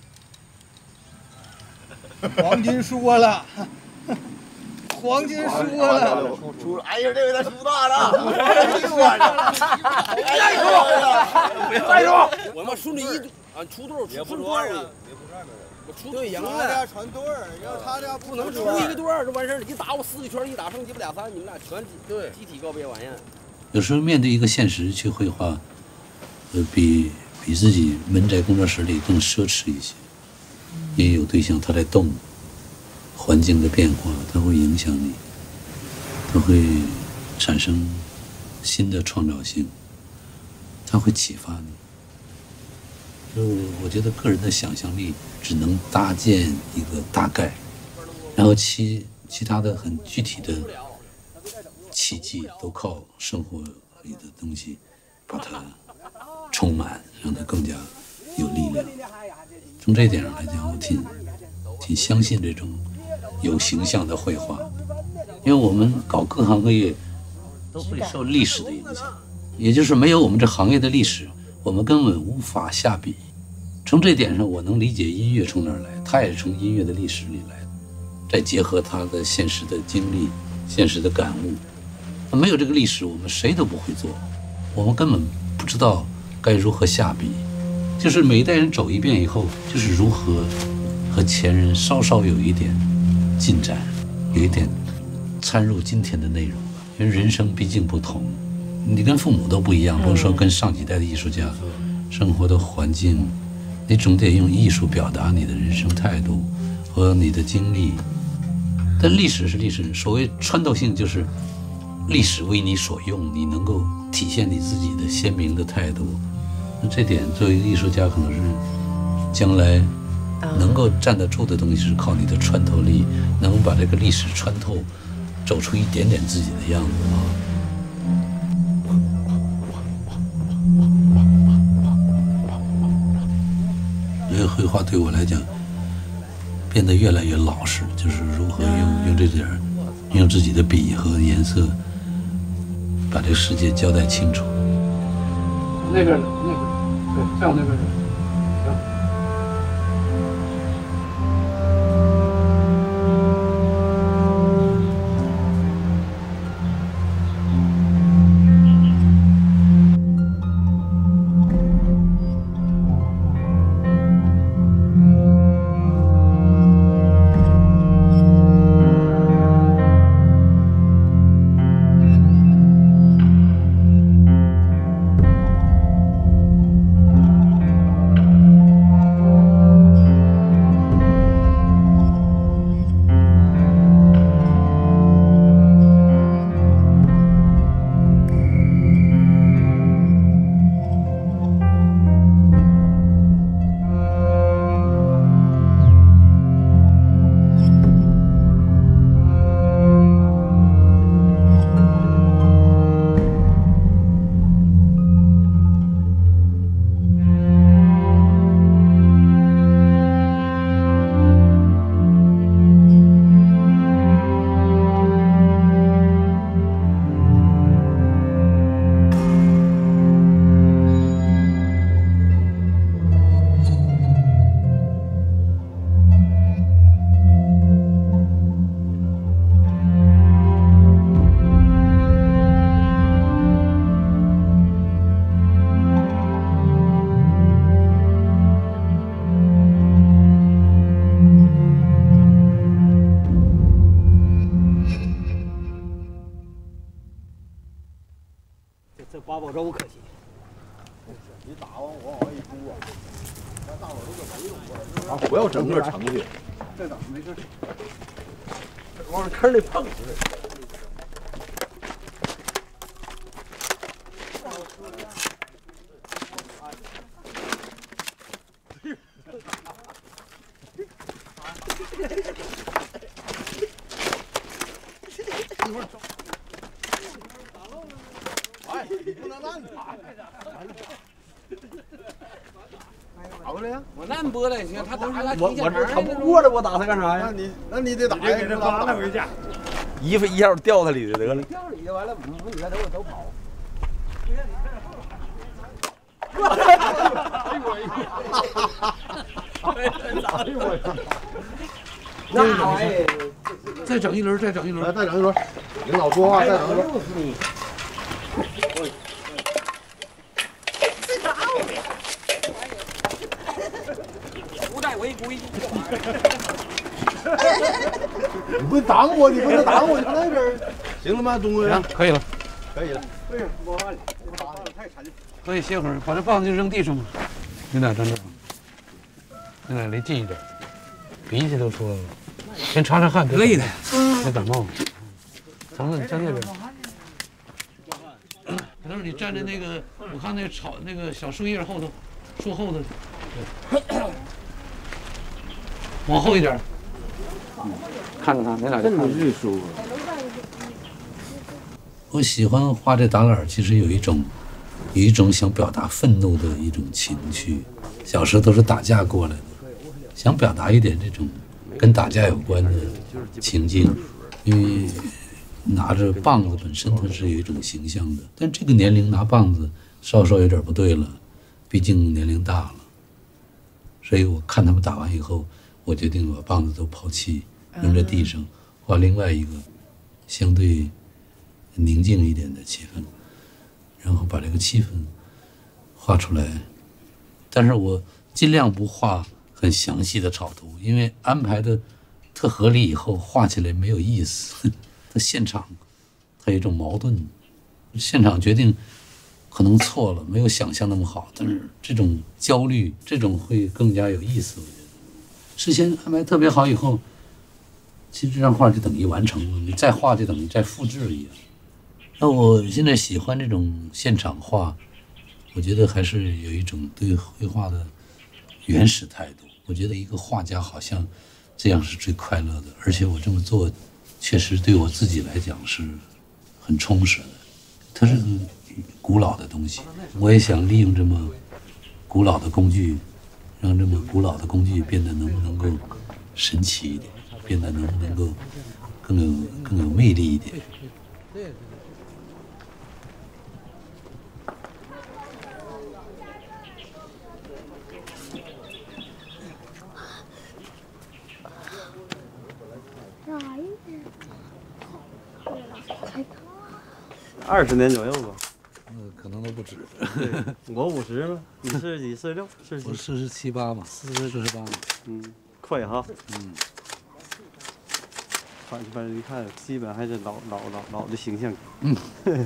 黄金说了，黄金说了， 出哎呀，这回他输大了，哎呦我操！哎呦我操！再说， 我们输你一啊出队出出队儿，我出队赢了。 传队儿，要他这不能出一个队儿就完事儿了，一打我四个圈，一打剩鸡巴俩仨，你们俩全对集体告别完呀。 有时候面对一个现实去绘画，呃，比比自己闷在工作室里更奢侈一些。因为有对象，他在动，环境的变化，它会影响你，它会产生新的创造性，它会启发你。就我觉得个人的想象力只能搭建一个大概，然后其其他的很具体的奇迹都靠生活里的东西把它充满，让它更加有力量。从这一点上来讲，我挺挺相信这种有形象的绘画，因为我们搞各行各业都会受历史的影响，也就是没有我们这行业的历史，我们根本无法下笔。从这点上，我能理解音乐从哪儿来，它也是从音乐的历史里来的，再结合它的现实的经历、现实的感悟。没有这个历史，我们谁都不会做，我们根本不知道该如何下笔。就是每一代人走一遍以后，就是如何和前人稍稍有一点进展，有一点掺入今天的内容吧。因为人生毕竟不同，你跟父母都不一样，不是说跟上几代的艺术家，生活的环境，你总得用艺术表达你的人生态度和你的经历。但历史是历史，所谓穿透性就是历史为你所用，你能够体现你自己的鲜明的态度。那这点作为一个艺术家，可能是将来能够站得住的东西，是靠你的穿透力，能把这个历史穿透，走出一点点自己的样子啊。因为绘画对我来讲变得越来越老实，就是如何用用这点用自己的笔和颜色把这个世界交代清楚。 那边的那边，对，再往那边走。 这八宝粥可惜。 你打完我往外一嘟啊，那大伙都搁没有啊，不要整个盛去。 再打没事。 往坑里碰似的。一会儿走。哎，你不能乱打。打过来呀！ 我烂播了，行，他打了。 我我这他不过来，我打他干啥呀？那你那你得打呀， 给他拉了回家。 衣服一下掉他里头得了。 掉里头完了，五你看等我都跑。 哎呦我！哎呦我！ 再整一轮，再整一轮，再整一轮， 来，再整一轮。领导说话，再整一轮。 不带违规。 你不挡我，你不能挡我，你那边。行了吗，东哥？ 可以了， 可以了。 对呀，摸完了，我打的太沉。 可以歇会儿，把这棒子就扔地上吧。你俩站这儿，你俩离近一点，鼻涕都出来了。先擦擦汗，累的，别感冒。等等，你站那边。可能你站在那个，我看那个草那个小树叶后头，树后头，往后一点。看着他，你俩就看着。 舒服。 我喜欢画这打杆，其实有一种，有一种想表达愤怒的一种情绪。小时候都是打架过来的，想表达一点这种跟打架有关的情境。因为拿着棒子本身它是有一种形象的，但这个年龄拿棒子稍稍有点不对了，毕竟年龄大了。所以我看他们打完以后，我决定把棒子都抛弃，扔在地上，画另外一个相对宁静一点的气氛，然后把这个气氛画出来。但是我尽量不画很详细的草图，因为安排的特合理以后画起来没有意思。它现场它有一种矛盾，现场决定可能错了，没有想象那么好，但是这种焦虑，这种会更加有意思。我觉得事先安排特别好以后，其实这张画就等于完成了，你再画就等于再复制一样。那我现在喜欢这种现场画，我觉得还是有一种对绘画的原始态度。我觉得一个画家好像这样是最快乐的，而且我这么做确实对我自己来讲是很充实的。它是个古老的东西，我也想利用这么古老的工具，让这么古老的工具变得能不能够神奇一点，变得能不能够更有更有魅力一点。 二十年左右吧， 嗯，可能都不止。 我五十嘛，你四十几、四十六、四十几？ 我四十七八嘛，四十四十八。 嗯，快哈。 嗯。 反反正一看，基本还是老老老老的形象。 嗯。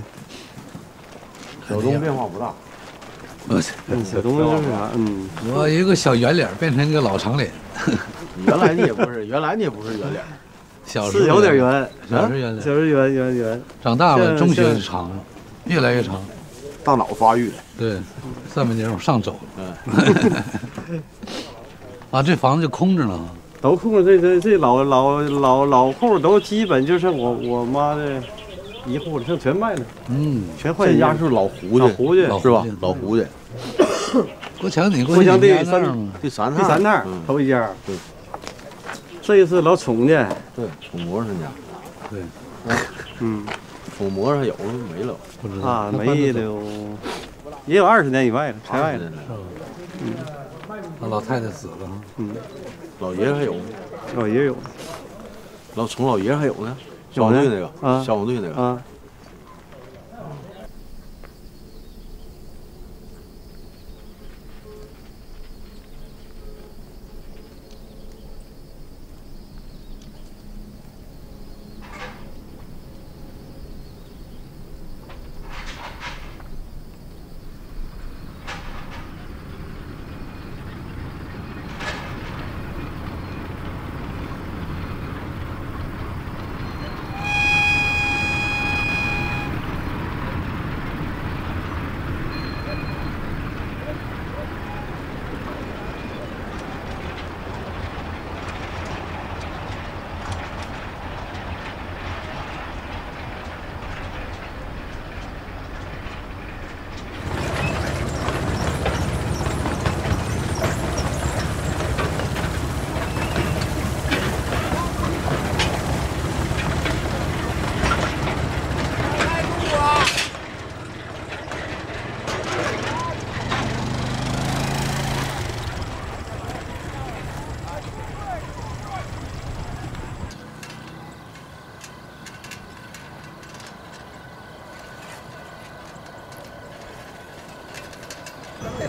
小东变化不大。 我去， 小东就是啥？嗯， 我一个小圆脸变成一个老长脸。 原来你也不是，原来你也不是圆脸。 小时候是有点圆， 小时圆脸， 小时圆圆圆。 长大了，中学长了，越来越长， 大脑发育了。 对，上半截往上走了。嗯。啊，这房子就空着了。 都空着，这这这老老老老户都基本就剩我我妈的一户了，剩全卖了。 嗯， 全换这家是老胡家， 老胡家是吧？老胡家。 郭强，你郭强第三第三第三套头一家。 对。 这一次老宠家， 对，宠模他家， 对， 嗯， 宠模上有没了， 不知道啊，没了有，也有二十年以外了，才外了， 嗯，那老太太死了， 嗯， 老爷还有， 老爷有， 老宠老爷还有呢，消防队那个， 啊， 消防队那个， 啊。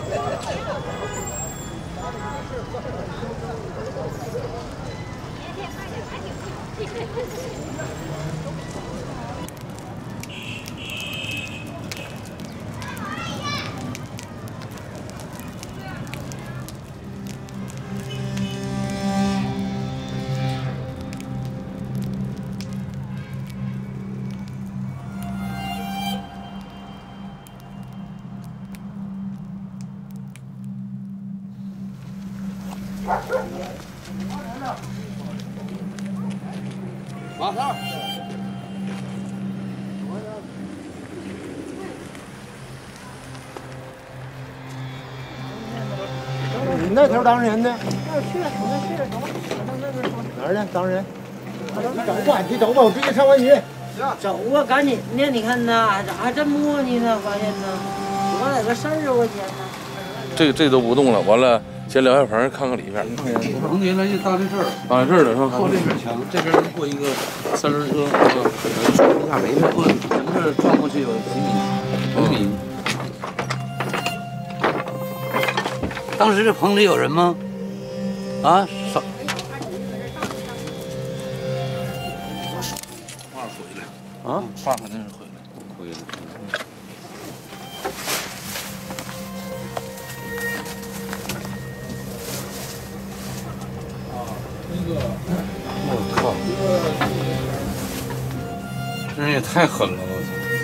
马上。 你那头当人呢？ 那儿去，我那去，走，上那边走。 哪儿呢？当人？你走吧，你走吧，我逼着上完你。 走啊，赶紧的！你看呐，咋还真磨叽呢？发现呢，我哪个事儿啊？我天呐！ 这个这都不动了，完了先聊下棚，看看里边。 棚原来就搭在这儿， 搭在这儿了是吧？ 过这边墙，这边过一个三轮车，转一下没事，过整个转过去有几米，五米。当时这棚里有人吗？啊，少。爸回来啊，爸肯定是回来，回来。我靠！这人也太狠了，我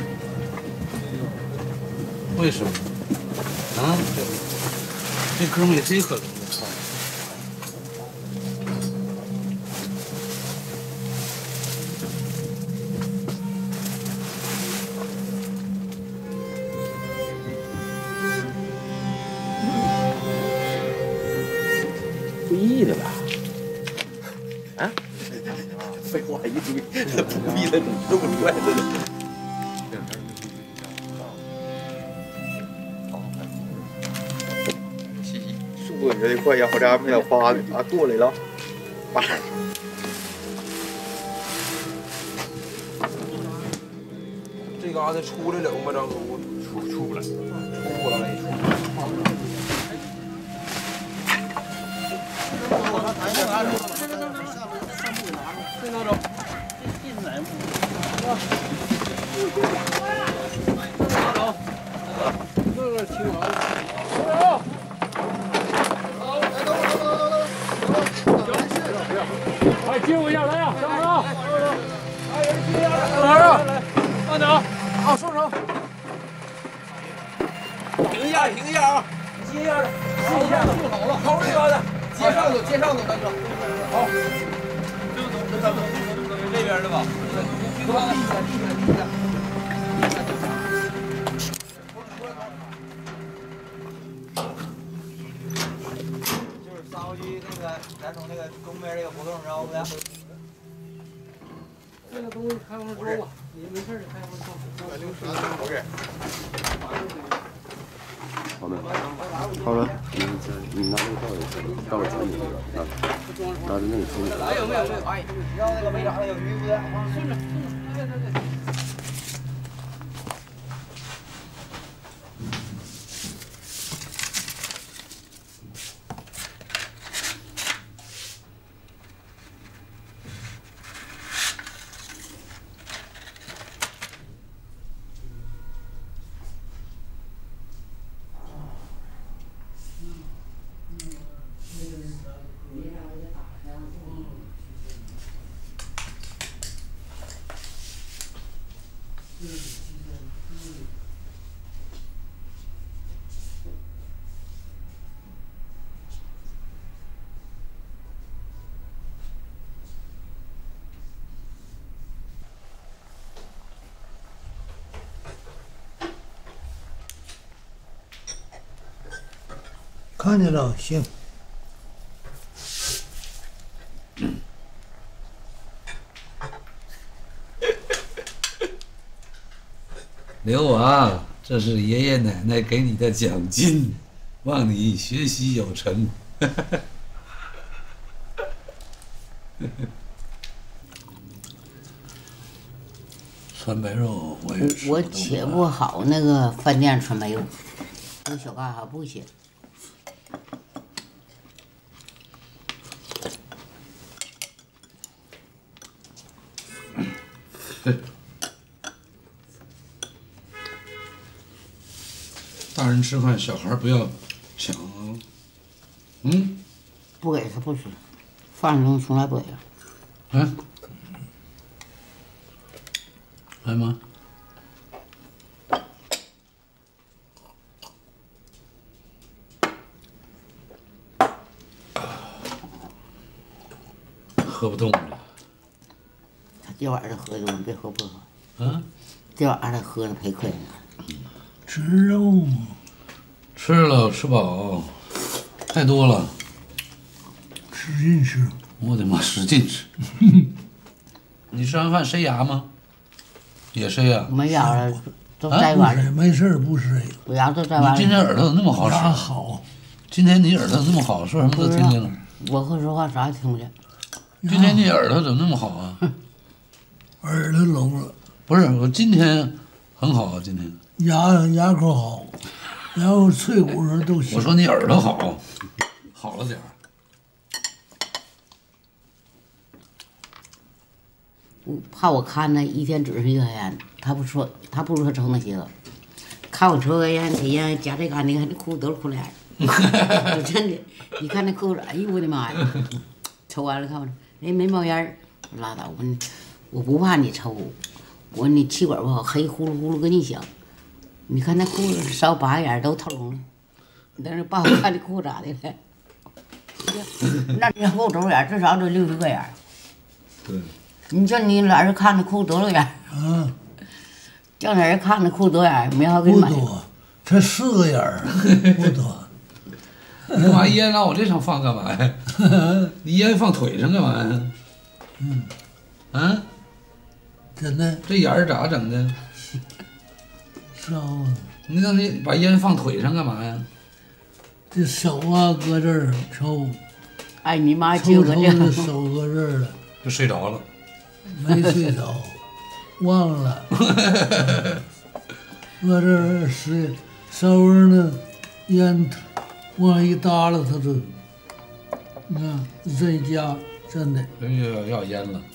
操！为什么？啊？这哥们也忒狠了，我操！ 故意的吧？啊？废话一堆，不逼的弄不出来的。树你这块，然后这还没有花呢，啊，过来了，哇！ 这嘎达出来了，我张狗出出不来，出不来，出不来。这拿走，这这是哪木？拿走，那个挺好。走。哎，接我一下，来呀，上手！哎，有人接呀！来呀，慢点啊！好，收手。停一下，停一下啊！接一下，接一下，不好了，好这个的，接上走，接上走，大哥。好。这边的吧？对，立起来，立起来，立起来。就是沙河区那个，咱从那个东边这个胡同绕的。这个东西开门说吧，你没事就开门说。OK。 好的，好了，你你拿那个倒一下，倒着传你那个，拿拿着那个冲。还有没有没有？哎，你要那个没啥的有鱼不的？顺着顺着，对对对。 看见了，行。 刘娃，这是爷爷奶奶给你的奖金，望你学习有成。 川白肉我也吃。 我切不好那个饭店川白肉。 有小嘎还不会写。 对。大人吃饭，小孩不要抢。嗯。 不给他不吃，饭中从来不给。 嗯。来吗？喝不动了。 他今晚上喝的，我们别喝不喝。 啊？ 今晚上喝的赔亏呢。 吃肉吗？ 吃了，吃饱，太多了。 使劲吃。 我的妈，使劲吃。你吃完饭塞牙吗？也塞呀。 没牙了，都摘完了。 没事不塞。 我牙都摘完了。 你今天耳朵怎么那么好使？ 牙好。 今天你耳朵怎么那么好，说什么都听见了。 我会说话，啥也听不见。 今天你耳朵怎么那么好啊？ 耳朵聋了。 不是，我今天很好啊，今天。 牙牙口好，然后脆骨上都行。 我说你耳朵好，好了点儿。 我怕我看呢，一天只是一根烟，他不说，他不说抽那些个，看我抽根烟，这烟夹这干，你看这裤子都是裤链，真的，你看那裤子，哎呦我的妈呀！抽完了看我，哎没冒烟儿，拉倒，我说我不怕你抽，我说你气管不好，黑呼噜呼噜跟你响，你看那裤子烧八眼都透红了，但是爸我看你裤子咋的了？那你后兜眼至少得六十个眼。 对。 你叫你老是看那裤多少眼？ 嗯。 叫哪人看那裤多眼？没好给你买。 不多，才四个眼儿，不多。 你干嘛烟往我这上放干嘛呀？你烟放腿上干嘛呀？ 嗯。 啊？ 真的？ 这眼儿咋整的？ 烧啊！ 你让你把烟放腿上干嘛呀？ 这手啊搁这儿抽。 哎，你妈就搁这。 抽手搁这儿了。 就睡着了。 没睡着，忘了。搁这儿是稍微呢，烟往一耷拉，他就，你看这家真的。 哎呀，要烟了。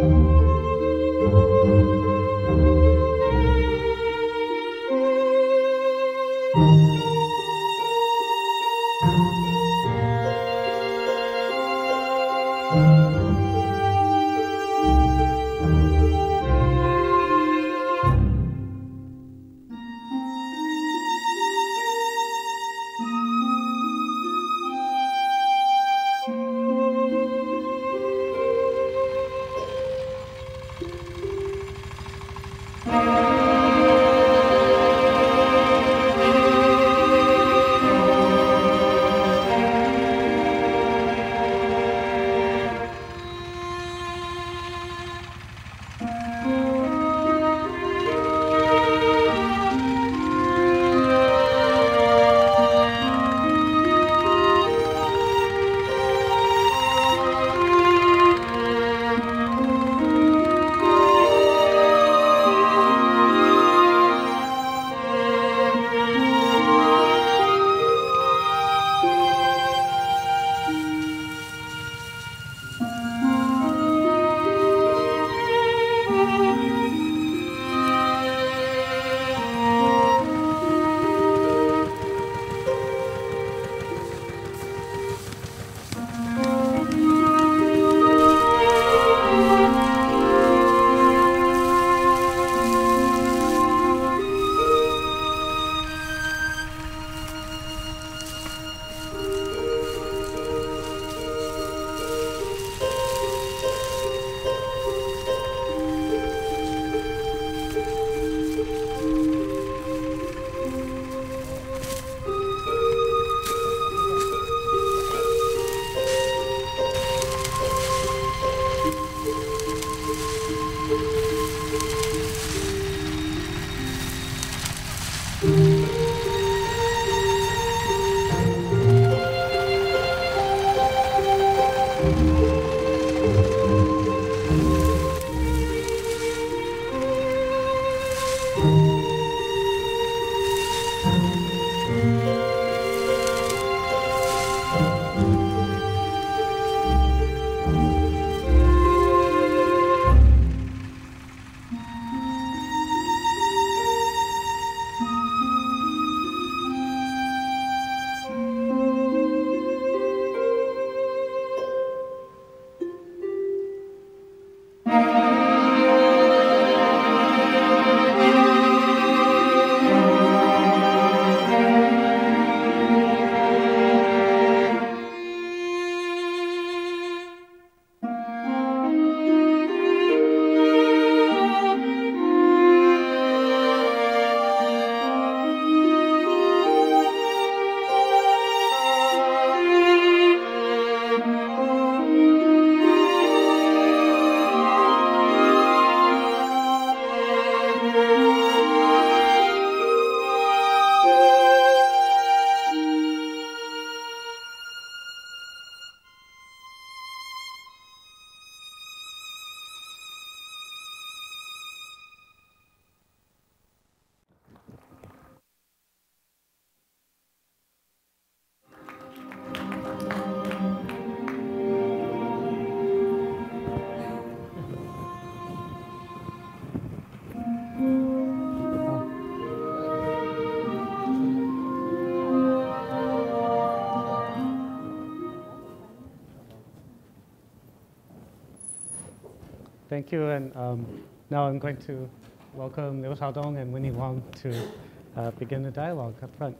Thank you, and um, now I'm going to welcome Liu Xiaodong and Winnie Wong to uh, begin the dialogue up front.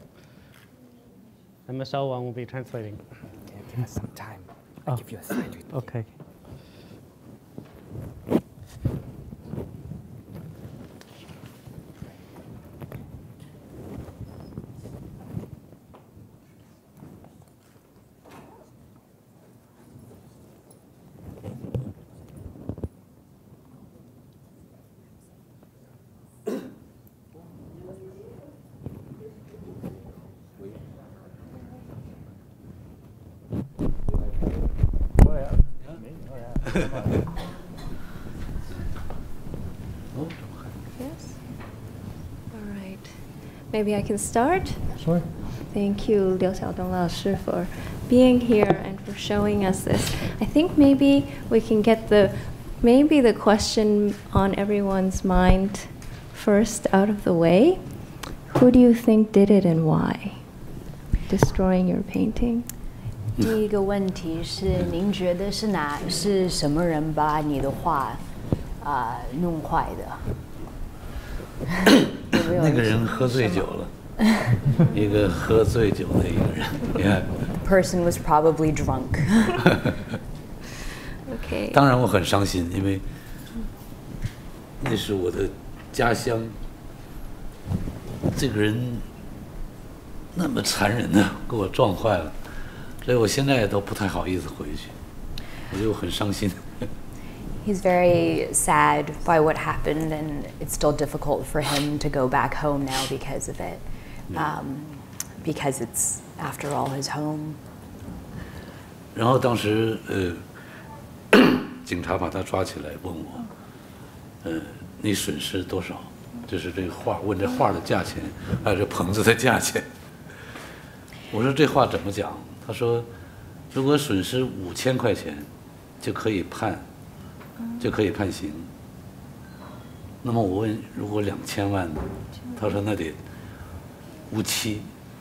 And Michelle Wong will be translating. Yeah, give us some time. I'll oh. give you a sign. Okay. Yes. All right. Maybe I can start. Sure. Thank you, Liu Xiaodong lao shi, for being here and for showing us this. I think maybe we can get the maybe the question on everyone's mind first out of the way, who do you think did it and why? Destroying your painting? 第一个问题是，您觉得是哪是什么人把你的画啊、呃、弄坏的？ 那个人喝醉酒了，一个喝醉酒的一个人。Yeah. The person was probably drunk. Okay. 当然我很伤心，因为那是我的家乡，这个人那么残忍的给我撞坏了，所以我现在都不太好意思回去，我就很伤心。 He's very sad by what happened, and it's still difficult for him to go back home now because of it, um, because it's, after all, his home. 然后当时呃，警察把他抓起来问我，呃，你损失多少？就是这个画，问这画的价钱，还有这棚子的价钱。我说这话怎么讲？他说，如果损失五千块钱，就可以判。就可以判刑。那么我问，如果两千万，他说那得无期。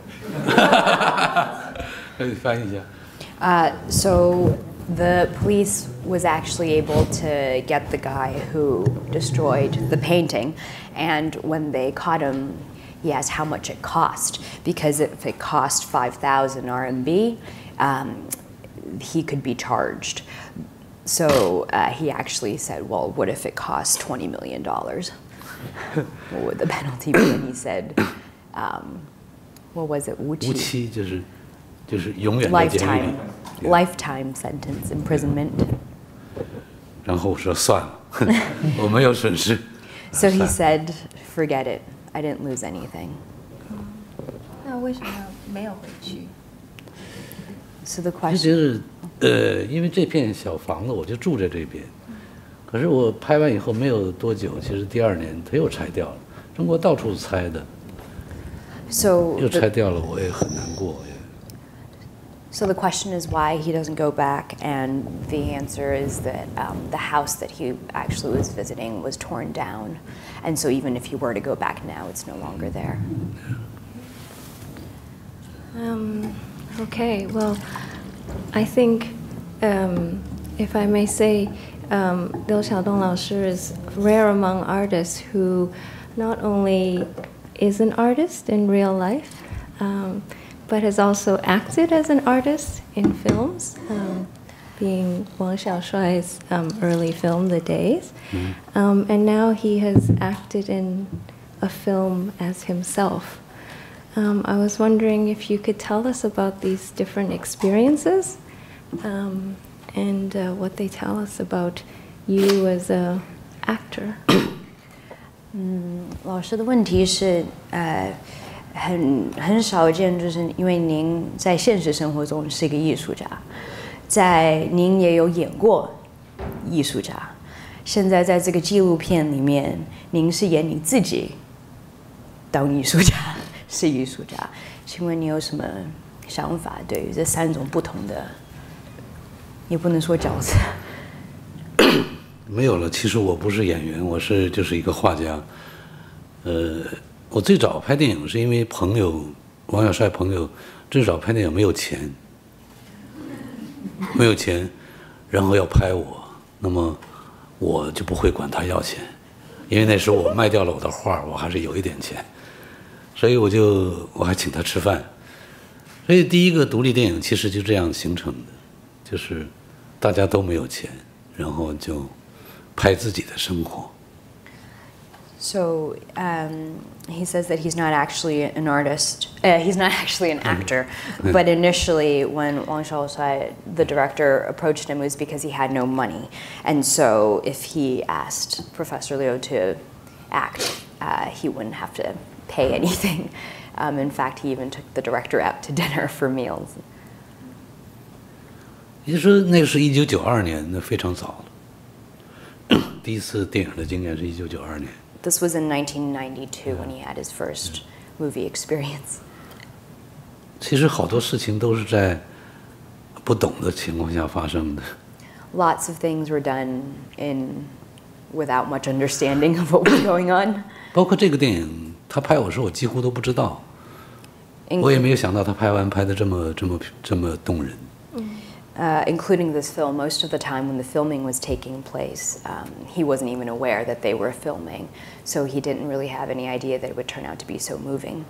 翻译一下。 Uh, so the police was actually able to get the guy who destroyed the painting, and when they caught him, he asked how much it cost, because if it cost five thousand R M B, um, he could be charged. So uh, he actually said, well, what if it costs twenty million dollars? What would the penalty be? And he said, um, what was it? 无期。 无期就是就是永远的监狱。 Lifetime, lifetime sentence, imprisonment. 然后我说算了，我没有损失。 So he said, forget it. I didn't lose anything. 那为什么没有回去？ So the 就 question. 是呃，因为这片小房子我就住在这边，可是我拍完以后没有多久，其实第二年它又拆掉了。中国到处拆的， So 又 the, 拆掉了，我也很难过。 so the question is why he doesn't go back, and the answer is that um, the house that he actually was visiting was torn down, and so even if he were to go back now, it's no longer there. Um, okay, well, I think, um, if I may say, um, Liu Xiaodong 老师 is rare among artists who not only is an artist in real life, um, but has also acted as an artist in films, um, being Wong Xiaoshuai's um, early film, The Days. Mm-hmm. um, and now he has acted in a film as himself. Um, I was wondering if you could tell us about these different experiences um, and uh, what they tell us about you as an actor. 嗯，老师的问题是，呃，很很少见，就是因为您在现实生活中是一个艺术家，在您也有演过艺术家，现在在这个纪录片里面，您是演你自己当艺术家，是艺术家，请问你有什么想法？对于这三种不同的，也不能说角色。 没有了，其实我不是演员，我是就是一个画家。呃，我最早拍电影是因为朋友王小帅朋友最早拍电影没有钱，没有钱，然后要拍我，那么我就不会管他要钱，因为那时候我卖掉了我的画，我还是有一点钱，所以我就我还请他吃饭。所以第一个独立电影其实就这样形成的，就是大家都没有钱，然后就拍自己的生活。 So um, he says that he's not actually an artist. Uh, he's not actually an actor. Mm-hmm. But initially, when Wong Xiaoshuai, the director, approached him, it was because he had no money. And so, if he asked Professor Liu to act, uh, he wouldn't have to pay anything. Um, in fact, he even took the director out to dinner for meals. 也就是说，那个是一九九二年，那非常早了。第一次电影的经验是一九九二年。 This was in nineteen ninety-two when he had his first movie experience. 其实好多事情都是在不懂的情况下发生的。 lots of things were done in without much understanding of what was going on. 包括这个电影，他拍我时候我几乎都不知道，我也没有想到他拍完拍的这么这么这么动人。 Uh, including this film, most of the time when the filming was taking place, um, he wasn't even aware that they were filming, so he didn't really have any idea that it would turn out to be so moving.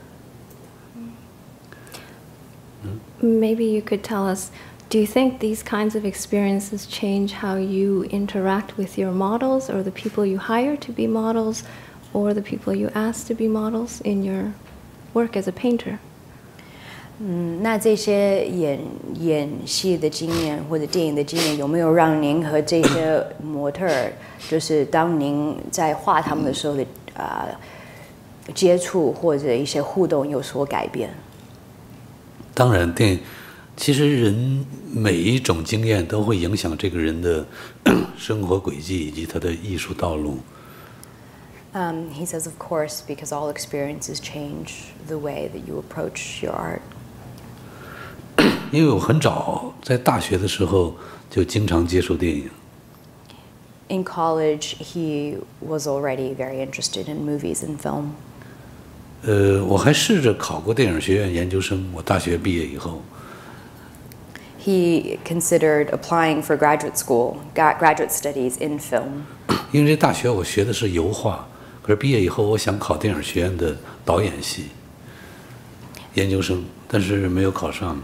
Maybe you could tell us, do you think these kinds of experiences change how you interact with your models, or the people you hire to be models, or the people you ask to be models in your work as a painter? 嗯，那这些演演戏的经验或者电影的经验，有没有让您和这些模特儿，就是当您在画他们的时候的啊、呃、接触或者一些互动有所改变？ 当然，电影其实人每一种经验都会影响这个人的生活轨迹以及他的艺术道路。 Um, he says, of course, because all experiences change the way that you approach your art. 因为我很早在大学的时候就经常接触电影。 In college, he was already very interested in movies and film. 呃，我还试着考过电影学院研究生。我大学毕业以后。 He considered applying for graduate school, graduate studies in film. 因为这大学我学的是油画，可是毕业以后我想考电影学院的导演系研究生，但是没有考上。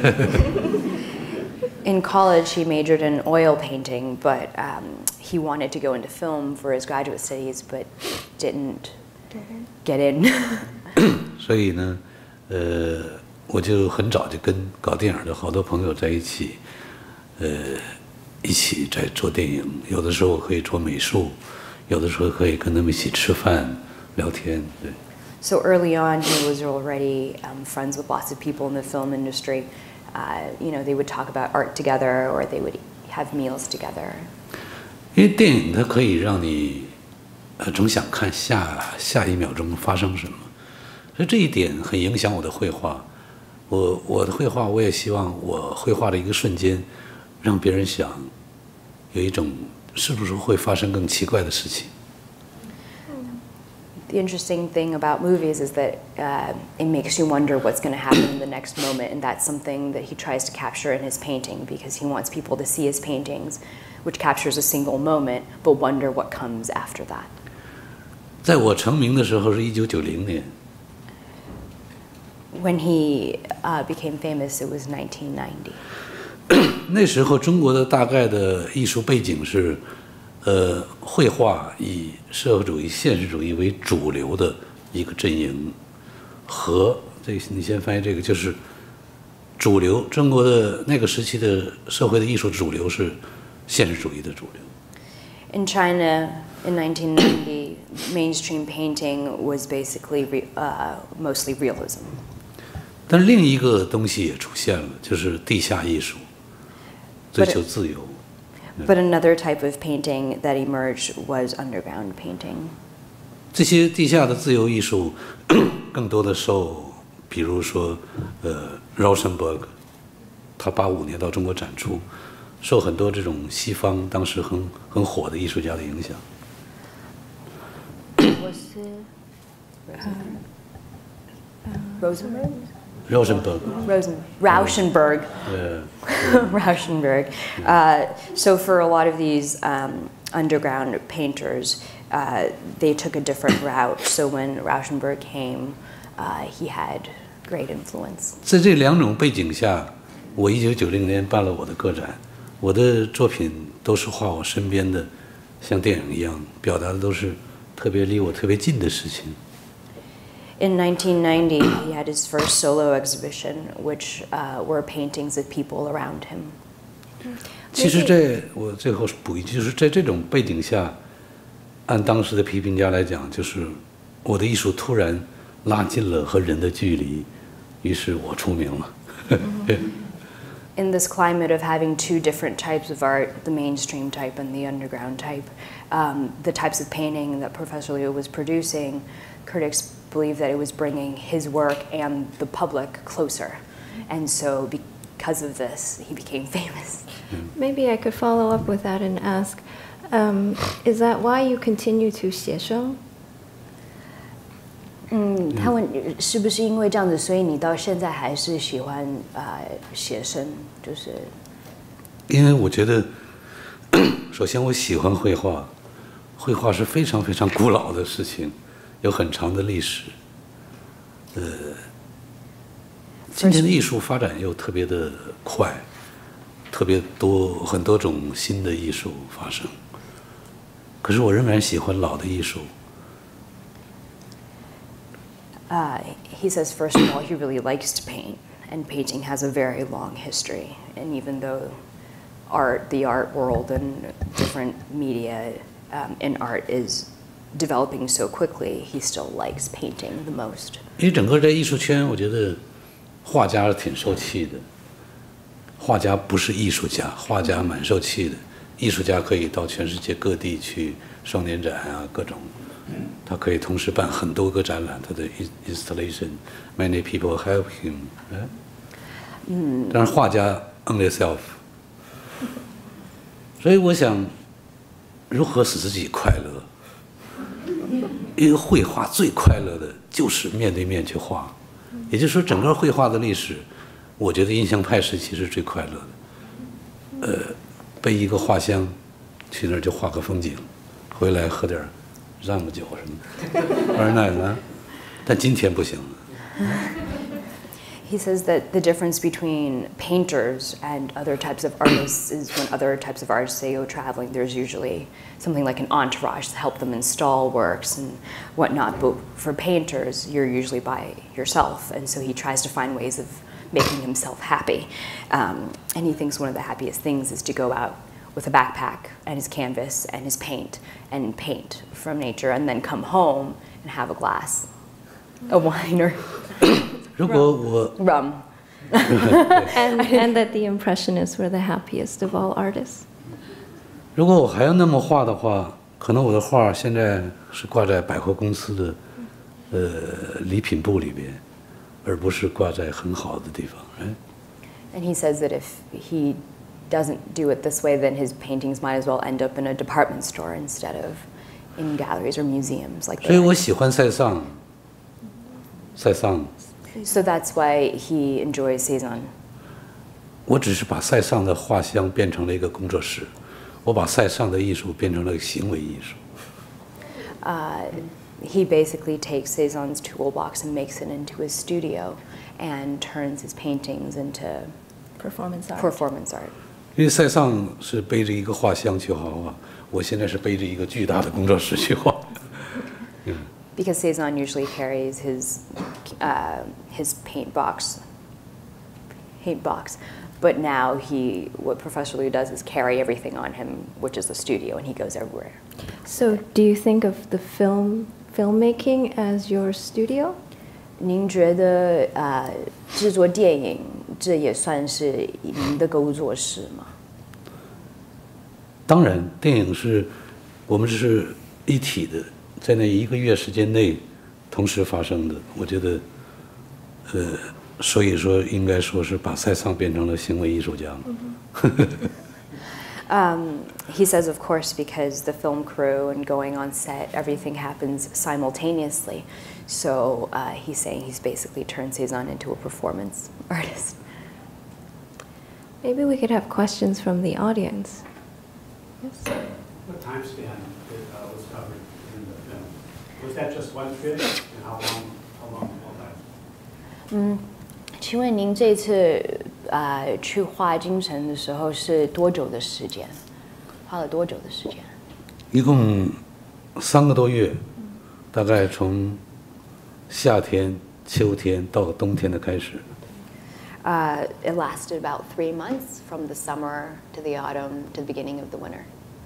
In college, he majored in oil painting, but um, he wanted to go into film for his graduate studies, but didn't get in. 所以呢，呃，我就很早就跟搞电影的好多朋友在一起，呃，一起在做电影。有的时候我可以做美术，有的时候可以跟他们一起吃饭、聊天，对。 So early on, he was already um, friends with lots of people in the film industry. Uh, you know, they would talk about art together, or they would have meals together. 因为电影它可以让你，呃，总想看下下一秒钟发生什么，所以这一点很影响我的绘画。我我的绘画，我也希望我绘画的一个瞬间，让别人想，有一种是不是会发生更奇怪的事情。 The interesting thing about movies is that uh, it makes you wonder what's going to happen in the next moment, and that's something that he tries to capture in his painting, because he wants people to see his paintings, which captures a single moment, but wonder what comes after that. 在我成名的时候是一九九零年。 When he uh, became famous, it was nineteen ninety. 那时候中国的大概的艺术背景是。呃，绘画以社会主义、现实主义为主流的一个阵营，和这个你先翻译这个，就是主流中国的那个时期的社会的艺术主流是现实主义的主流。 In China, in nineteen ninety, mainstream painting was basically re, uh, mostly realism. 但是另一个东西也出现了，就是地下艺术，追求自由。 But another type of painting that emerged was underground painting. 这些地下的自由艺术，更多的受，比如说，呃 ，Rauschenberg， 他八五年到中国展出，受很多这种西方当时很很火的艺术家的影响。 我是 Rosenberg. Rauschenberg. Rosen, Rauschenberg. Yeah. Rauschenberg. Uh, so for a lot of these um, underground painters, uh, they took a different route. So when Rauschenberg came, uh, he had great influence. 在这两种背景下，我一九九零年办了我的个展，我的作品都是画我身边的，像电影一样，表达的都是特别离我特别近的事情。 In nineteen ninety, he had his first solo exhibition, which uh, were paintings of people around him. 其实在我最后补一句，就是在这种背景下，按当时的批评家来讲，就是我的艺术突然拉近了和人的距离，于是我出名了。 In this climate of having two different types of art, the mainstream type and the underground type, um, the types of painting that Professor Liu was producing, critics believed that it was bringing his work and the public closer. And so be because of this, he became famous. Maybe I could follow up with that and ask, um, is that why you continue to 写生? 嗯，他问是不是因为这样子，所以你到现在还是喜欢呃写生，就是。 因为我觉得，首先我喜欢绘画，绘画是非常非常古老的事情，有很长的历史。呃，今天的艺术发展又特别的快，特别多很多种新的艺术发生。可是我仍然喜欢老的艺术。 Uh, he says, first of all, he really likes to paint, and painting has a very long history. And even though art, the art world and different media um, in art is developing so quickly, he still likes painting the most. 因为整个在艺术圈，我觉得画家挺受气的。画家不是艺术家，画家蛮受气的。艺术家可以到全世界各地去双年展啊，各种。 他可以同时办很多个展览，他的 installation，many people help him， 哎，嗯，但是画家 only self， 所以我想，如何使自己快乐？一个绘画最快乐的就是面对面去画，也就是说，整个绘画的历史，我觉得印象派时期是最快乐的。呃，背一个画箱，去那儿就画个风景，回来喝点儿。 让么酒什么，very nice 啊，但今天不行了。 He says that the difference between painters and other types of artists is when other types of artists say go traveling, there's usually something like an entourage to help them install works and whatnot. But for painters, you're usually by yourself, and so he tries to find ways of making himself happy. Um, and he thinks one of the happiest things is to go out with a backpack and his canvas and his paint and paint from nature and then come home and have a glass of wine or rum. and, and that the Impressionists were the happiest of all artists. 如果我还要那么画的话，可能我的画现在是挂在百货公司的呃礼品部里边，而不是挂在很好的地方。 And he says that if he doesn't do it this way, then his paintings might as well end up in a department store instead of in galleries or museums like that. 所以我喜欢塞尚，塞尚。 So that's why he enjoys Cézanne. 我只是把塞尚的画箱变成了一个工作室，我把塞尚的艺术变成了行为艺术。 Uh, he basically takes Cézanne's toolbox and makes it into his studio, and turns his paintings into performance art. Performance art. 因为塞尚是背着一个画箱去画画，我现在是背着一个巨大的工作室去画。 Because Cézanne usually carries his uh, his paint box, paint box, but now he what Professor Liu does is carry everything on him, which is the studio, and he goes everywhere. So, do you think of the film filmmaking as your studio? 您觉得呃制作电影这也算是您的工作室吗？ 当然，电影是我们是一体的，在那一个月时间内同时发生的。我觉得，呃，所以说应该说是把塞尚变成了行为艺术家。 Um, he says, of course, because the film crew and going on set, everything happens simultaneously. So uh, he's saying he's basically turned Cézanne into a performance artist. Maybe we could have questions from the audience. Yes. What time span uh, was covered in the film? Was that just one trip, and how long? How long was that? 嗯，请问您这次呃去画京城的时候是多久的时间？花了多久的时间？ 一共三个多月，大概从夏天、秋天到冬天的开始。 Uh, it lasted about three months, from the summer to the autumn to the beginning of the winter.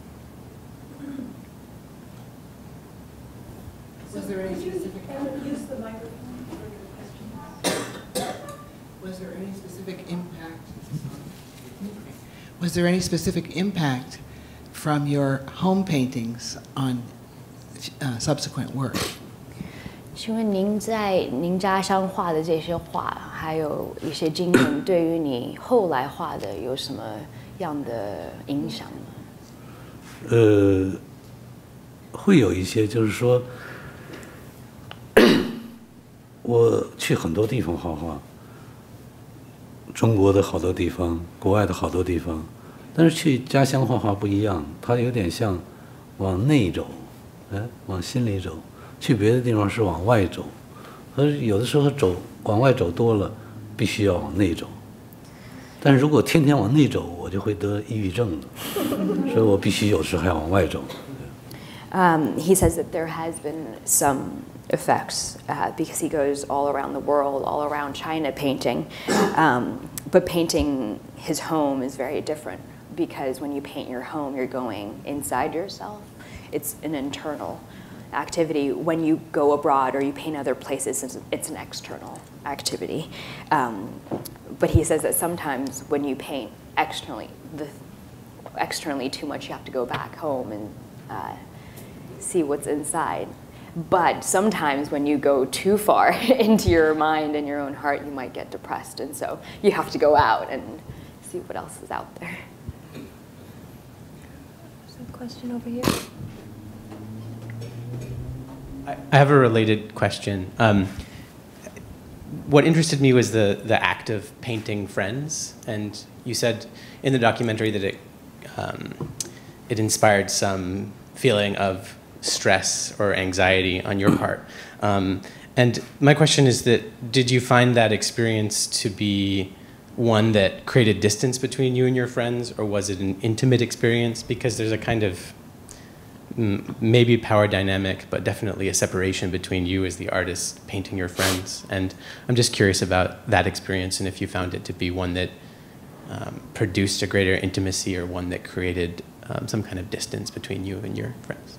Was there any specific? Use the microphone for your question. Was there any specific impact? Was there any specific impact from your home paintings on uh, subsequent work? 请问您在您家乡画的这些画，还有一些经验，对于你后来画的有什么样的影响呢？ 呃，会有一些，就是说，我去很多地方画画，中国的好多地方，国外的好多地方，但是去家乡画画不一样，它有点像往内走，哎，往心里走。去别的地方是往外走，而有的时候走往外走多了，必须要往内走。但是如果天天往内走，我就会得抑郁症的，所以我必须有时还要往外走。 Um, he says that there has been some effects uh, because he goes all around the world, all around China painting, um, but painting his home is very different because when you paint your home, you're going inside yourself. It's an internal activity. When you go abroad or you paint other places, it's, it's an external activity. Um, but he says that sometimes when you paint externally, the, externally too much, you have to go back home and uh, see what's inside. But sometimes when you go too far into your mind and your own heart, you might get depressed. And so you have to go out and see what else is out there. There's a question over here. I have a related question. Um, what interested me was the, the act of painting friends. And you said in the documentary that it, um, it inspired some feeling of stress or anxiety on your part. Um, and my question is that, did you find that experience to be one that created distance between you and your friends, or was it an intimate experience? Because there's a kind of maybe power dynamic, but definitely a separation between you as the artist painting your friends. And I'm just curious about that experience and if you found it to be one that um, produced a greater intimacy or one that created um, some kind of distance between you and your friends.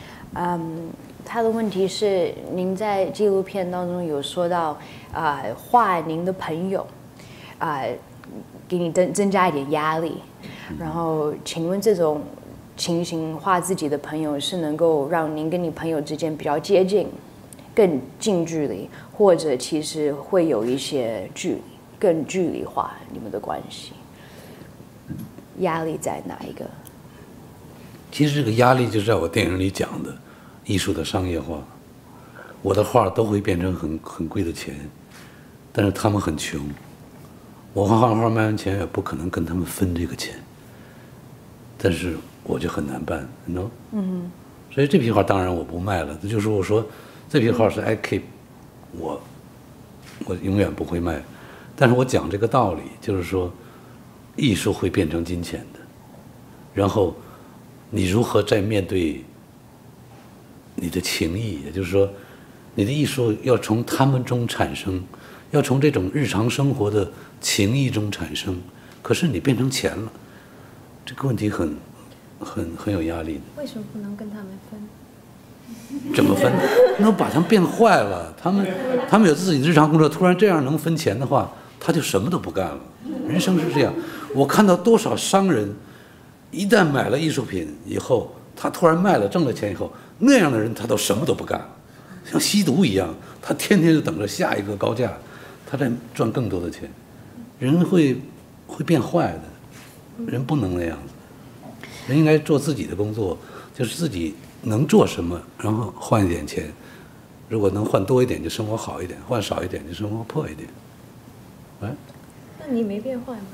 Um, 他的问题是，您在纪录片当中有说到，呃，画您的朋友，呃，给你增增加一点压力，然后请问这种情形画自己的朋友是能够让您跟你朋友之间比较接近，更近距离，或者其实会有一些距离，更距离化你们的关系。压力在哪一个？ 其实这个压力就是在我电影里讲的艺术的商业化。我的画都会变成很很贵的钱，但是他们很穷。我画画画卖完钱也不可能跟他们分这个钱，但是我就很难办 ，you know？ 嗯。所以这批画当然我不卖了，这就是我说这批画是 I keep， 我我永远不会卖。但是我讲这个道理，就是说艺术会变成金钱的，然后你如何在面对你的情谊，也就是说你的艺术要从他们中产生，要从这种日常生活的情谊中产生，可是你变成钱了，这个问题很很很有压力的。 为什么不能跟他们分？ 怎么分？那把他们变坏了，他们他们有自己的日常工作，突然这样能分钱的话，他就什么都不干了。人生是这样，我看到多少商人，一旦买了艺术品以后，他突然卖了挣了钱以后，那样的人他都什么都不干了，像吸毒一样，他天天就等着下一个高价，他在赚更多的钱。人会会变坏的，人不能那样子，人应该做自己的工作，就是自己能做什么，然后换一点钱。如果能换多一点，就生活好一点；换少一点，就生活破一点。哎， 那你没变坏吗？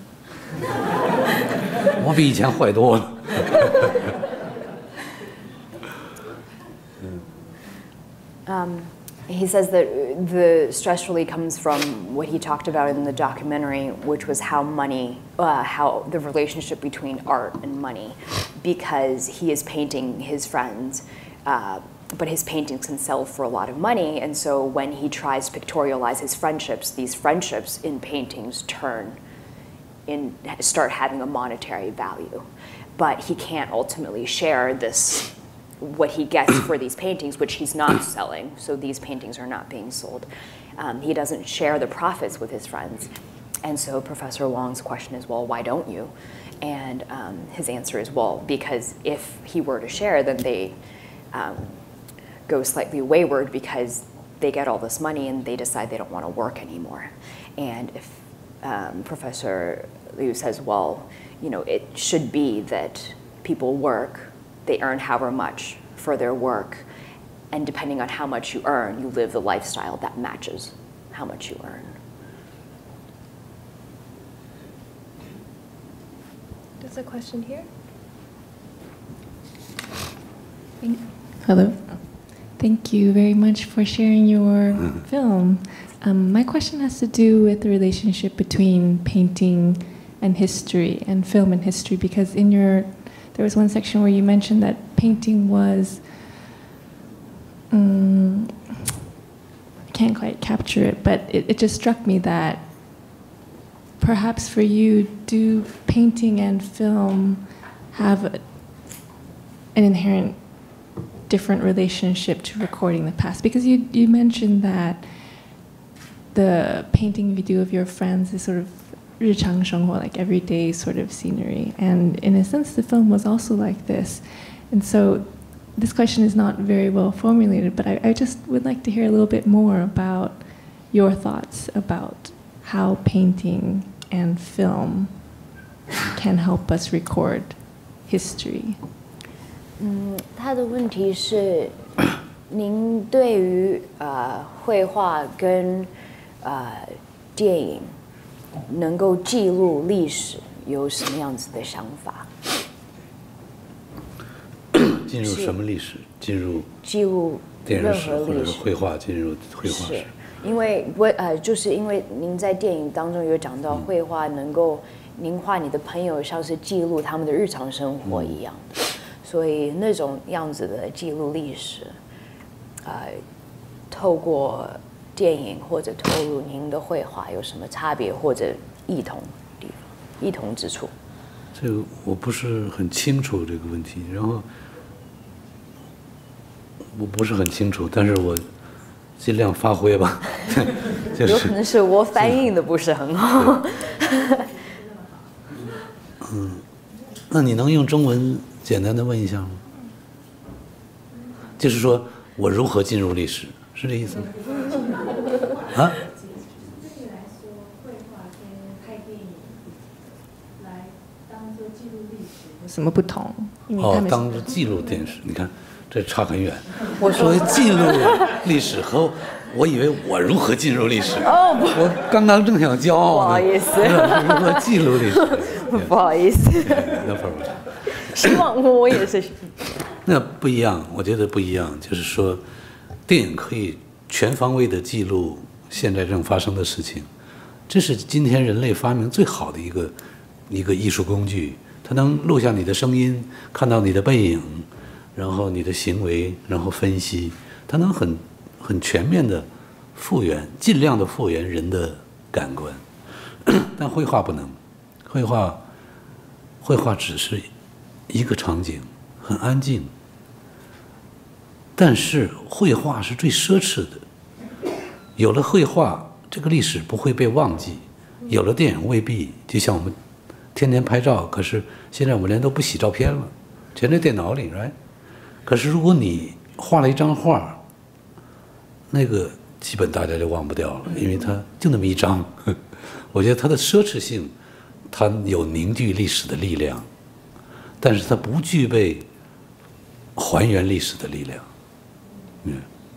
我比以前坏多了。 um, he says that the stress really comes from what he talked about in the documentary, which was how money, uh, how the relationship between art and money, because he is painting his friends, uh, but his paintings can sell for a lot of money, and so when he tries to pictorialize his friendships, these friendships in paintings turn in, start having a monetary value. But he can't ultimately share this, what he gets for these paintings, which he's not selling, so these paintings are not being sold. Um, he doesn't share the profits with his friends. And so Professor Wong's question is, well, why don't you? And um, his answer is, well, because if he were to share, then they um, go slightly wayward because they get all this money and they decide they don't want to work anymore. And if um, Professor Liu says, well, you know, it should be that people work, they earn however much for their work, and depending on how much you earn, you live the lifestyle that matches how much you earn. There's a question here. Thank, hello. Thank you very much for sharing your film. Um, my question has to do with the relationship between painting and history, and film and history, because in your, there was one section where you mentioned that painting was, um, I can't quite capture it, but it, it just struck me that perhaps for you, do painting and film have a, an inherent different relationship to recording the past? Because you, you mentioned that the painting you do of your friends is sort of 日常生活, like everyday sort of scenery. And in a sense, the film was also like this. And so this question is not very well formulated, but I, I just would like to hear a little bit more about your thoughts about how painting and film can help us record history. 嗯，他的问题是，您对于呃绘画跟呃电影能够记录历史有什么样子的想法？ 进入什么历史？进入记录电影史或者是绘画，进入绘画史。 因为我呃，就是因为您在电影当中有讲到绘画能够，您画你的朋友像是记录他们的日常生活一样的。 所以那种样子的记录历史，呃，透过电影或者透过您的绘画有什么差别或者异同地方、异同之处？ 这个我不是很清楚这个问题，然后我不是很清楚，但是我尽量发挥吧。就是、 有可能是我翻译的不是很好。 嗯，那你能用中文？ 简单的问一下吗？就是说我如何进入历史，是这意思吗？啊？对你来说，绘画跟拍电影来当做记录历史有什么不同？哦，当做记录电视，你看这差很远。我说记录历史和我以为我如何进入历史。哦，我刚刚正想骄傲呢。不好意思。如何记录历史？ 不好意思。 No problem。 希望我也是。 那不一样，我觉得不一样。就是说，电影可以全方位的记录现在正发生的事情，这是今天人类发明最好的一个一个艺术工具。它能录下你的声音，看到你的背影，然后你的行为，然后分析，它能很很全面的复原，尽量的复原人的感官。但绘画不能，绘画绘画只是。 一个场景很安静，但是绘画是最奢侈的。有了绘画，这个历史不会被忘记；有了电影，未必。就像我们天天拍照，可是现在我们连都不洗照片了，全在电脑里 ，right？ 可是如果你画了一张画，那个基本大家就忘不掉了，因为它就那么一张。我觉得它的奢侈性，它有凝聚历史的力量。 但是它不具备还原历史的力量。嗯。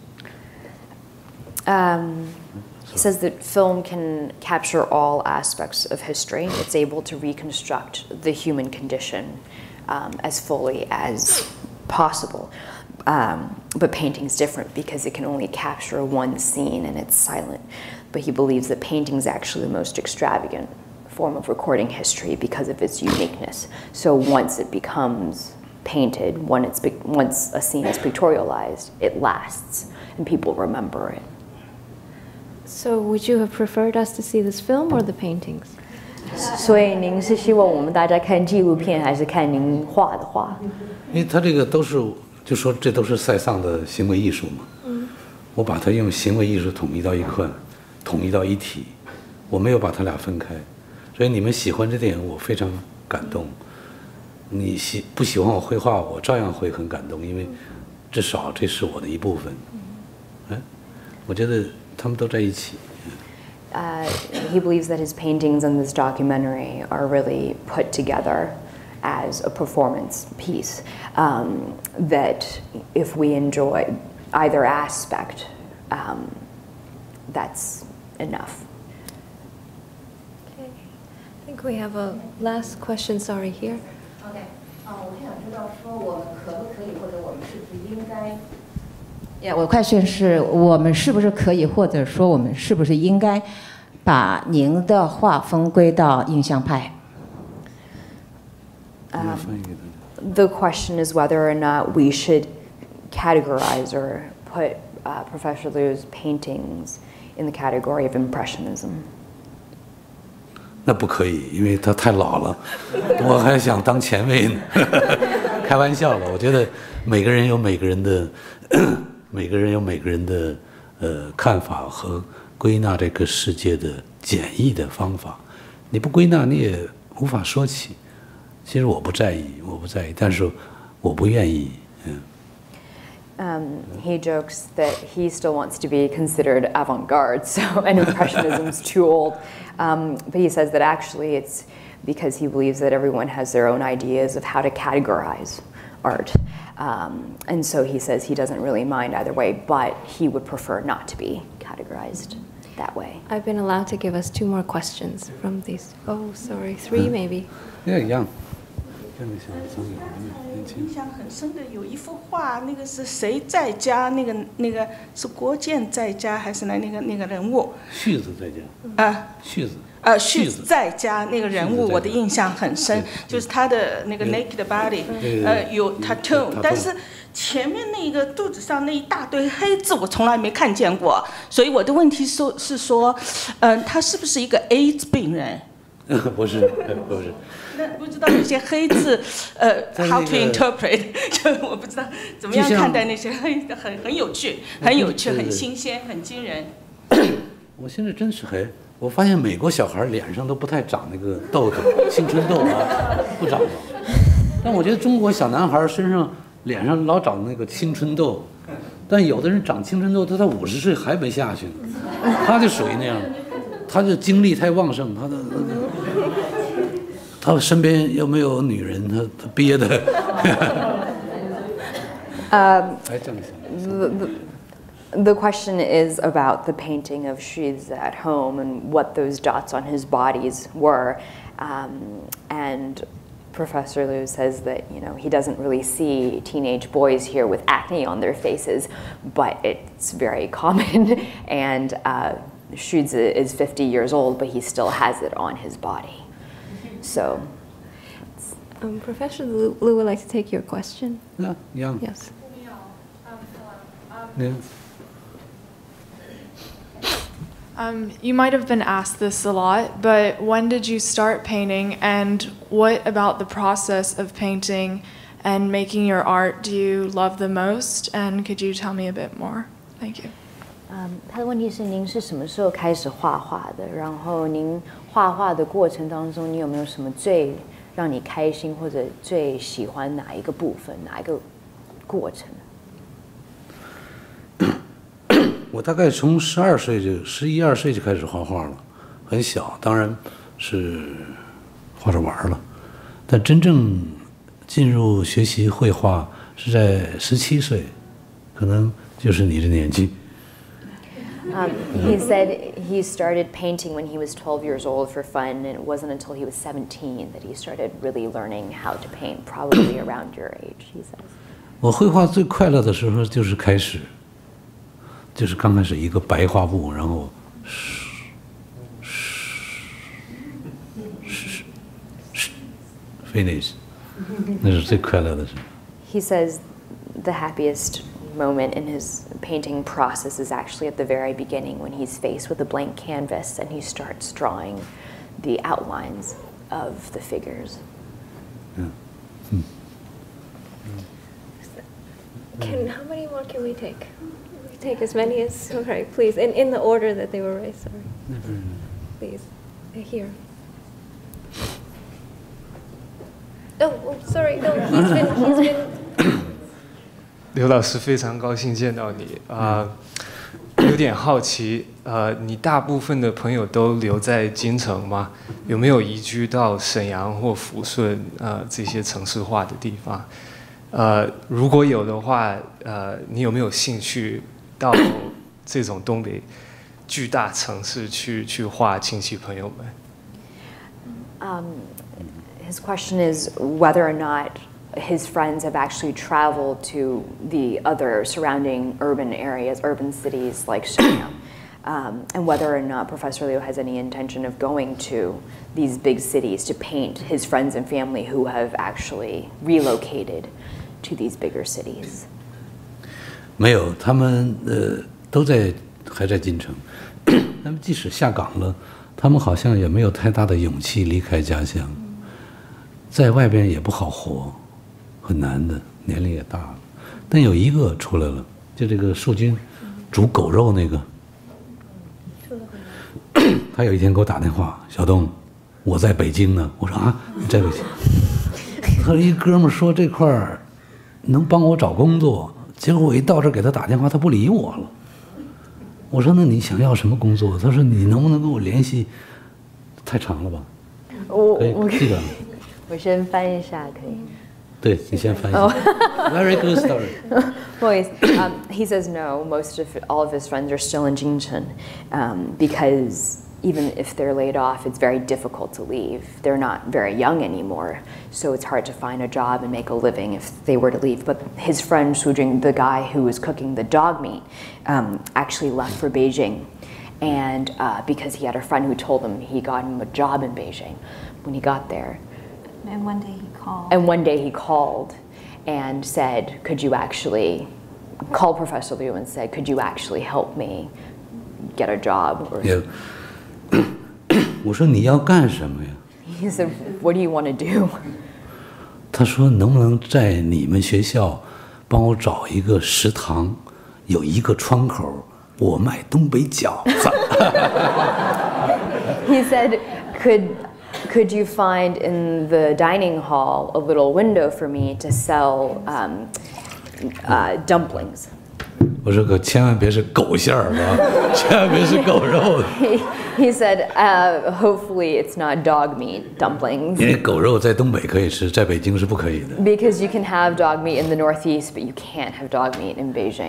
Um, he says that film can capture all aspects of history. It's able to reconstruct the human condition um, as fully as possible. Um, but painting's different because it can only capture one scene and it's silent. But he believes that painting's actually the most extravagant form of recording history because of its uniqueness. So once it becomes painted, when it's once a scene is pictorialized, it lasts and people remember it. So would you have preferred us to see this film or the paintings? 所以您是希望我们大家看纪录片，还是看您画的画？ 因为他这个都是，就说这都是塞尚的行为艺术嘛。嗯。我把它用行为艺术统一到一块，统一到一体，我没有把它俩分开。 所以你们喜欢这电影，我非常感动。你喜不喜欢我绘画，我照样会很感动，因为至少这是我的一部分。嗯。 我觉得他们都在一起。 Uh, he believes that his paintings in this documentary are really put together as a performance piece. Um, that if we enjoy either aspect, um, that's enough. Okay, I think we have a last question. Sorry, here. Okay. 啊，我想知道说我们可不可以，或者我们是不是应该？ Yeah, 我的 question 是我们是不是可以，或者说我们是不是应该把您的画风归到印象派？ Um, the question is whether or not we should categorize or put uh, Professor Liu's paintings in the category of Impressionism. 那不可以，因为他太老了，我还想当前卫呢。开玩笑了，我觉得每个人有每个人的。每个人有每个人的呃看法和归纳这个世界的简易的方法，你不归纳你也无法说起。其实我不在意，我不在意，但是我不愿意。嗯。 Um, he jokes that he still wants to be considered avant-garde, so and Impressionism's too old. Um, but he says that actually it's because he believes that everyone has their own ideas of how to categorize art. Um, and so he says he doesn't really mind either way, but he would prefer not to be categorized that way. I've been allowed to give us two more questions from these. Oh, sorry, three maybe. Yeah, young. 印象很深的有一幅画，那个是谁在家？那个那个是郭建在家还是那那个那个人物？ 旭子在家。 啊， 旭子。 呃，旭子在家那个人物，我的印象很深，就是他的那个 naked body，呃，有 tattoo， 但是前面那个肚子上那一大堆黑字，我从来没看见过，所以我的问题是是说，嗯、呃，他是不是一个 AIDS 病人？ 不是，不是。 那不知道那些黑字，呃 ，how to interpret， 就我不知道怎么样看待那些黑，很很有趣，很有趣，很新鲜，很惊人。 我现在真是黑。我发现美国小孩脸上都不太长那个痘痘，青春痘啊，不长了。但我觉得中国小男孩身上脸上老长那个青春痘，但有的人长青春痘，他到五十岁还没下去呢，他就属于那样，他就精力太旺盛，他的他身边又没有女人，他他憋的。 um, the, the question is about the painting of Shi's at home and what those dots on his bodies were. Um, and Professor Liu says that, you know, he doesn't really see teenage boys here with acne on their faces, but it's very common. And uh, Xu is fifty years old, but he still has it on his body. So, um, Professor Liu, Liu would like to take your question. Yeah, young. Yes. Yeah. Um, you might have been asked this a lot, but when did you start painting, and what about the process of painting and making your art do you love the most, and could you tell me a bit more? Thank you. 嗯，他的问题是您是什么时候开始画画的？然后您画画的过程当中，你有没有什么最让你开心或者最喜欢哪一个部分，哪一个过程？ 我大概从十二岁就十一二岁就开始画画了，很小，当然是画着玩了。但真正进入学习绘画是在十七岁，可能就是你的年纪。 Um, he said he started painting when he was twelve years old for fun, and it wasn't until he was seventeen that he started really learning how to paint, probably around your age, he says. 我绘画最快乐的时候就是开始，就是刚开始一个白画布，然后，嘘嘘嘘 finish， 那是最快乐的时候。 He says the happiest moment in his painting process is actually at the very beginning when he's faced with a blank canvas and he starts drawing the outlines of the figures. Yeah. Hmm. Can, how many more can we take? We take as many as, all right, please, in, in the order that they were raised, sorry. Please, here. Oh, oh, sorry, no, he's been, he's been. 刘老师非常高兴见到你啊！ 有点好奇，呃，你大部分的朋友都留在京城吗？有没有移居到沈阳或抚顺呃这些城市化的地方？呃，如果有的话，呃，你有没有兴趣到这种东北巨大城市去去画亲戚朋友们？ Um, his question is whether or not his friends have actually traveled to the other surrounding urban areas, urban cities like Shenyang, um, and whether or not Professor Liu has any intention of going to these big cities to paint his friends and family who have actually relocated to these bigger cities. 没有，他们呃都在还在京城，他们即使下岗了，他们好像也没有太大的勇气离开家乡，在外边也不好活。 很难的，年龄也大了，但有一个出来了，就这个树军煮狗肉那个，他有一天给我打电话，小东，我在北京呢。我说啊，你在北京？他说一哥们说这块儿能帮我找工作，结果我一到这儿给他打电话，他不理我了。我说那你想要什么工作？他说你能不能跟我联系？太长了吧？ 我可以我这个， 我先翻一下，可以。 对你先翻译。Oh. Very good story. Well, um, he says no. Most of all of his friends are still in Jincheng, um, because even if they're laid off, it's very difficult to leave. They're not very young anymore, so it's hard to find a job and make a living if they were to leave. But his friend Xu Jing, the guy who was cooking the dog meat, um, actually left for Beijing, and uh, because he had a friend who told him he got him a job in Beijing when he got there. And one day he called. And one day he called and said, could you actually, called Professor Liu and said, could you actually help me get a job? Or yeah. 我说你要干什么呀？ He said, what do you want to do? 他说能不能在你们学校帮我找一个食堂，有一个窗口，我卖东北饺子。 He said, could Could you find in the dining hall a little window for me to sell um, uh, dumplings? 我说可千万别是狗馅儿吧，千万别是狗肉。 He, he said, uh, hopefully it's not dog meat dumplings. 因为狗肉在东北可以吃，在北京是不可以的。 Because you can have dog meat in the Northeast, but you can't have dog meat in Beijing.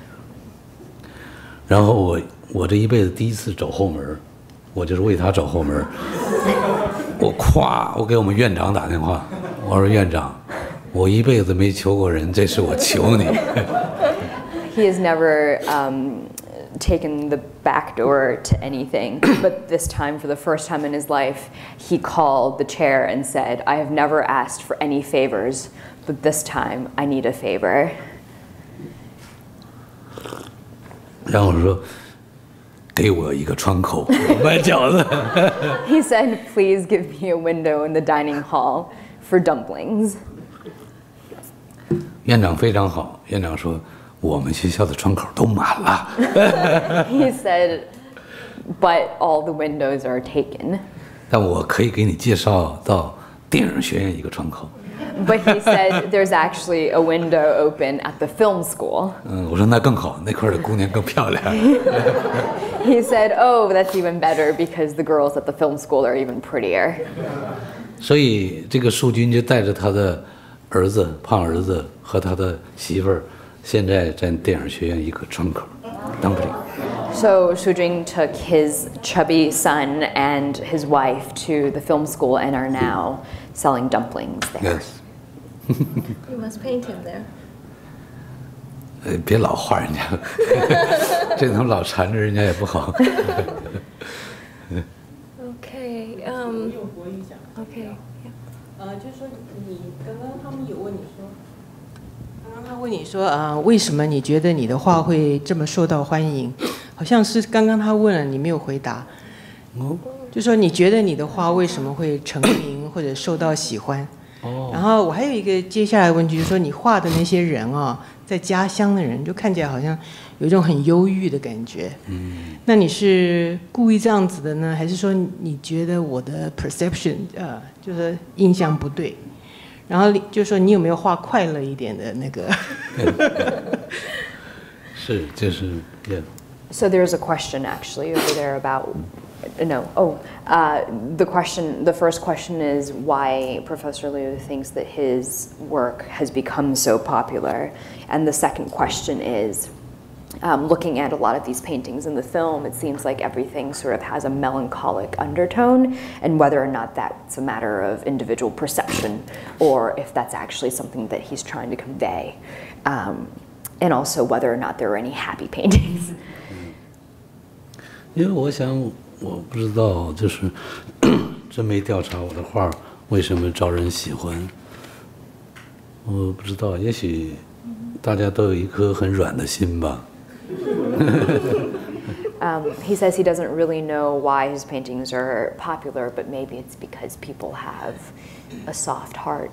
然后我我这一辈子第一次走后门，我就是为他走后门。我咵，我给我们院长打电话，我说院长，我一辈子没求过人，这次我求你。 He has never um, taken the back door to anything, but this time, for the first time in his life, he called the chair and said, I have never asked for any favors, but this time I need a favor. 然后我说。给我一个窗口，我卖饺子。 He said, "Please give me a window in the dining hall for dumplings." 院长非常好，院长说我们学校的窗口都满了。 He said, "But all the windows are taken." 但我可以给你介绍到电影学院一个窗口。 But he said there's actually a window open at the film school. 嗯，我说那更好，那块的姑娘更漂亮。 He said, "Oh, that's even better because the girls at the film school are even prettier." 所以这个树军就带着他的儿子胖儿子和他的媳妇儿，现在在电影学院一个窗口当不了。 So Xu Jing took his chubby son and his wife to the film school and are now selling dumplings there. Yes. You must paint him there. 呃，别老画人家，这种老缠着人家也不好。 Okay. Um. Okay. 呃，就是说你刚刚他们有问你说，刚刚他问你说啊、呃，为什么你觉得你的画会这么受到欢迎？好像是刚刚他问了，你没有回答。 哦。 就说你觉得你的画为什么会成名或者受到喜欢？哦。然后我还有一个接下来的问题，就是说你画的那些人啊、哦，在家乡的人，就看起来好像有一种很忧郁的感觉。嗯。那你是故意这样子的呢，还是说你觉得我的 perception 呃，就是印象不对？然后就说你有没有画快乐一点的那个？ 是，就是 yeah。 So there's a question actually over there about, no, oh, uh, the question, the first question is why Professor Liu thinks that his work has become so popular. And the second question is, um, looking at a lot of these paintings in the film, it seems like everything sort of has a melancholic undertone, and whether or not that's a matter of individual perception, or if that's actually something that he's trying to convey. Um, and also whether or not there are any happy paintings. 因为我想，我不知道，就是真没调查我的画为什么招人喜欢。我不知道，也许大家都有一颗很软的心吧。 um, he says he doesn't really know why his paintings are popular, but maybe it's because people have a soft heart.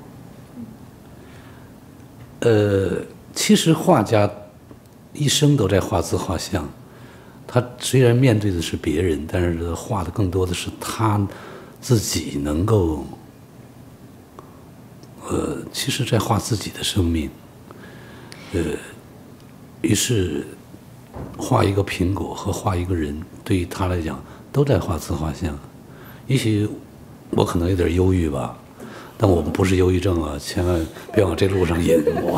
呃，其实画家一生都在画自画像。 他虽然面对的是别人，但是画的更多的是他自己能够，呃，其实在画自己的生命，呃，于是画一个苹果和画一个人，对于他来讲都在画自画像。也许我可能有点忧郁吧，但我们不是忧郁症啊，千万别往这路上引我。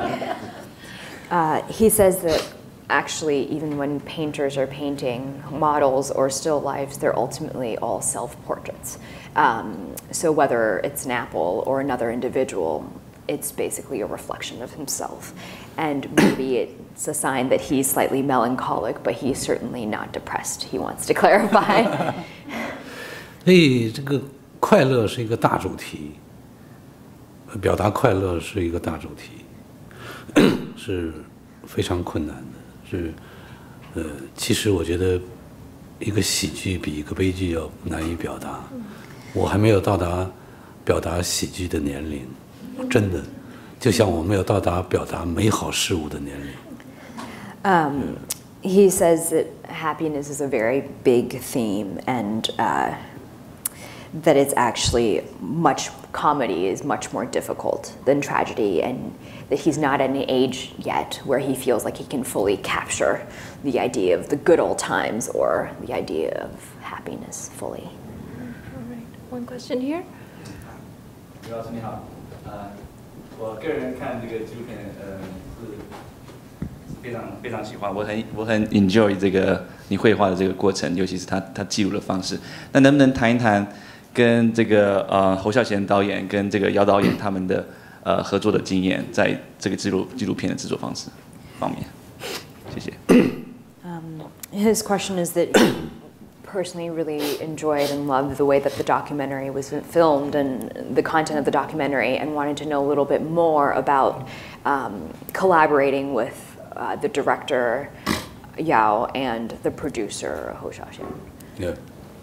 uh, he says that. Actually, even when painters are painting models or still lifes, they're ultimately all self-portraits. Um, so whether it's an apple or another individual, it's basically a reflection of himself. And maybe it's a sign that he's slightly melancholic, but he's certainly not depressed. He wants to clarify. 所以这个快乐是一个大主题，表达快乐是一个大主题，是非常困难的。 是，呃，其实我觉得，一个喜剧比一个悲剧要难以表达。我还没有到达表达喜剧的年龄，真的，就像我没有到达表达美好事物的年龄。 Um, he says that happiness is a very big theme, and uh, that it's actually much comedy is much more difficult than tragedy, and that he's not at an age yet where he feels like he can fully capture the idea of the good old times or the idea of happiness fully. All right, one question here. 刘老师你好，呃，我个人看这个纪录片，呃，是非常非常喜欢，我很我很 enjoy 这个你绘画的这个过程，尤其是他他记录的方式。那能不能谈一谈跟这个呃侯孝贤导演跟这个姚导演他们的？ 呃，合作的经验，在这个纪录纪录片的制作方式方面，谢谢。 Um, his question is that he personally really enjoyed and loved the way that the documentary was filmed and the content of the documentary, and wanted to know a little bit more about um, collaborating with uh, the director Yao and the producer Hou Hsiao-Hsien. Yeah.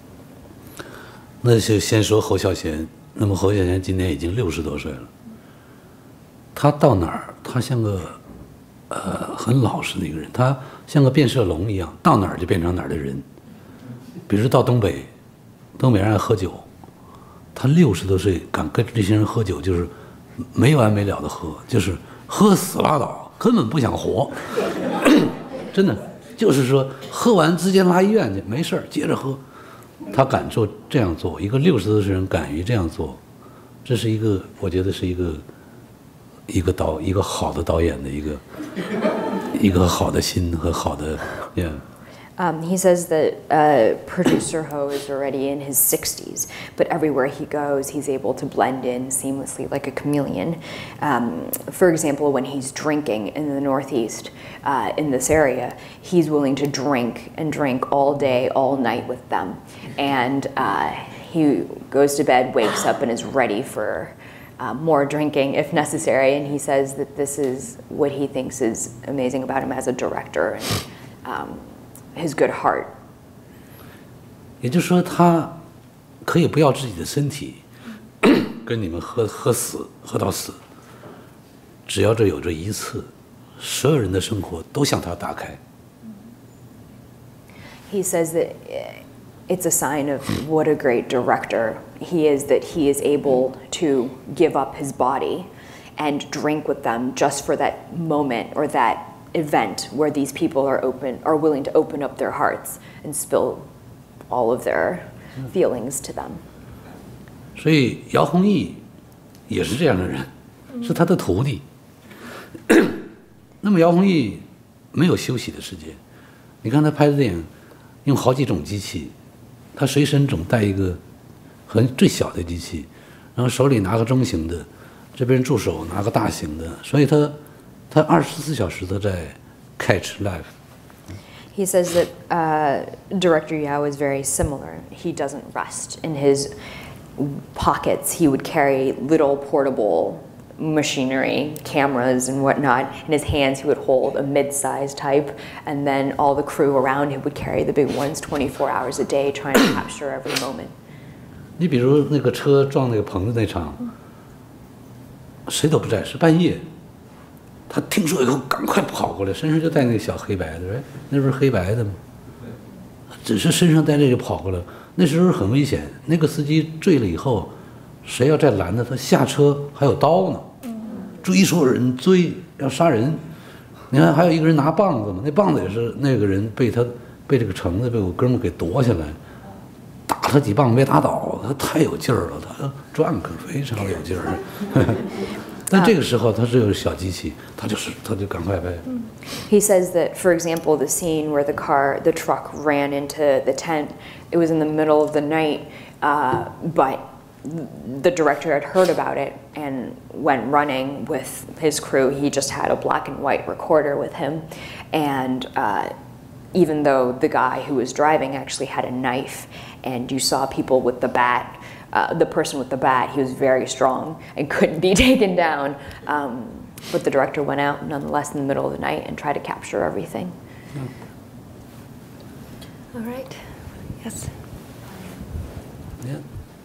那就先说侯孝贤。那么侯孝贤今年已经六十多岁了。 他到哪儿，他像个，呃，很老实的一个人，他像个变色龙一样，到哪儿就变成哪儿的人。比如到东北，东北人爱喝酒，他六十多岁敢跟这些人喝酒，就是没完没了的喝，就是喝死拉倒，根本不想活。真的，就是说喝完直接拉医院去，没事儿接着喝。他敢做这样做，一个六十多岁人敢于这样做，这是一个，我觉得是一个。 一个导一个好的导演的一个一个好的心和好的 yeah. Um, he says that uh, producer Hou is already in his sixties, but everywhere he goes, he's able to blend in seamlessly like a chameleon. Um, for example, when he's drinking in the Northeast, uh, in this area, he's willing to drink and drink all day, all night with them, and uh, he goes to bed, wakes up, and is ready for. Uh, more drinking if necessary, and he says that this is what he thinks is amazing about him as a director and um, his good heart. 也就是说，他可以不要自己的身体，跟你们喝喝死，喝到死。只要这有这一次，所有人的生活都向他打开。 He says that it's a sign of what a great director he is, that he is able to give up his body and drink with them just for that moment or that event where these people are open, are willing to open up their hearts and spill all of their feelings to them. 所以姚弘毅也是这样的人，是他的徒弟。那么姚弘毅没有休息的时间，你看他拍的电影，用好几种机器，他随身总带一个很最小的机器，然后手里拿个中型的，这边助手拿个大型的，所以他他二十四小时都在 catch live。 He says that uh, Director Yao is very similar. He doesn't rest. In his pockets, he would carry little portable machinery, cameras and whatnot. In his hands, he would hold a mid-sized type, and then all the crew around him would carry the big ones twenty-four hours a day, trying to capture every moment. 你比如那个车撞那个棚子那场，谁都不在，是半夜。他听说以后赶快跑过来，身上就带那个小黑白的，哎，那不是黑白的吗？只是身上带这个跑过来，那时候很危险。那个司机醉了以后，谁要再拦着他下车，还有刀呢，追所有人追要杀人。你看还有一个人拿棒子嘛，那棒子也是那个人被他被这个橙子被我哥们给夺下来，打他几棒没打倒，他太有劲儿了，他转可非常有劲儿。但这个时候他是有小机器，他就是他就赶快拍。 He says that, for example, the scene where the car, the truck ran into the tent, it was in the middle of the night, uh, but the director had heard about it and went running with his crew. He just had a black and white recorder with him, and uh, even though the guy who was driving actually had a knife, and you saw people with the bat. Uh, the person with the bat, he was very strong and couldn't be taken down. Um, but the director went out nonetheless in the middle of the night and tried to capture everything. All right. Yes. Yeah.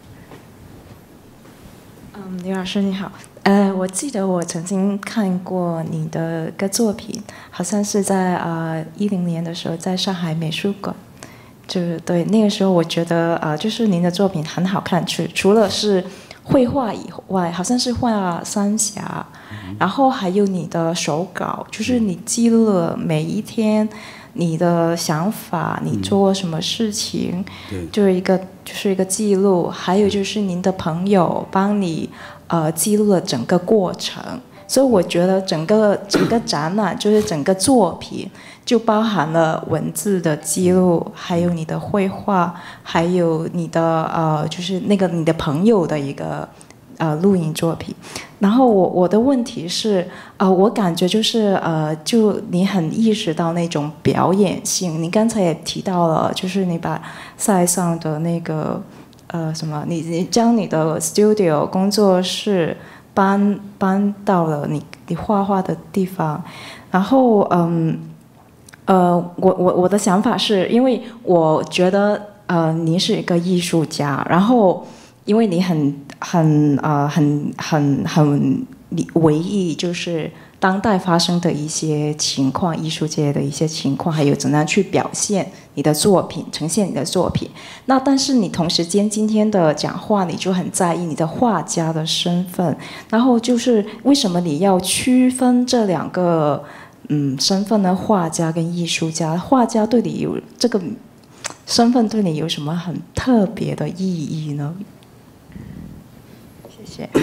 嗯，刘老师你好。呃，我记得我曾经看过你的个作品，好像是在呃一零年的时候，在上海美术馆。就是对那个时候，我觉得呃，就是您的作品很好看，除除了是绘画以外，好像是画三峡，然后还有你的手稿，就是你记录了每一天你的想法，你做什么事情， 嗯、 就是一个就是一个记录，还有就是您的朋友帮你呃记录了整个过程，所以我觉得整个整个展览就是整个作品。就包含了文字的记录，还有你的绘画，还有你的呃，就是那个你的朋友的一个呃录影作品。然后我我的问题是，呃，我感觉就是呃，就你很意识到那种表演性。你刚才也提到了，就是你把塞上的那个呃什么，你你将你的 studio 工作室搬搬到了你你画画的地方，然后嗯。呃，我我我的想法是因为我觉得呃，你是一个艺术家，然后因为你很很呃很很很唯一，就是当代发生的一些情况，艺术界的一些情况，还有怎样去表现你的作品，呈现你的作品。那但是你同时间今天的讲话，你就很在意你的画家的身份，然后就是为什么你要区分这两个？嗯，身份呢？画家跟艺术家，画家对你有这个身份对你有什么很特别的意义呢？谢谢。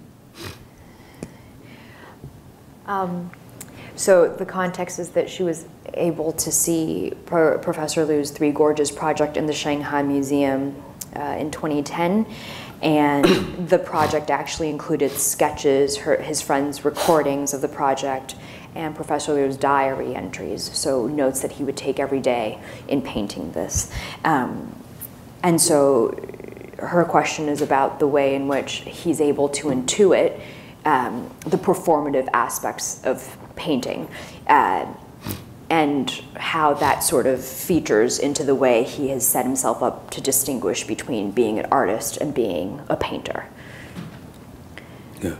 Um, so the context is that she was able to see Pro Professor Liu's Three Gorges project in the Shanghai Museum uh, in twenty ten. And the project actually included sketches, her, his friends' recordings of the project, and Professor Liu's diary entries, so notes that he would take every day in painting this. Um, and so her question is about the way in which he's able to intuit um, the performative aspects of painting. Uh, and how that sort of features into the way he has set himself up to distinguish between being an artist and being a painter. Yeah.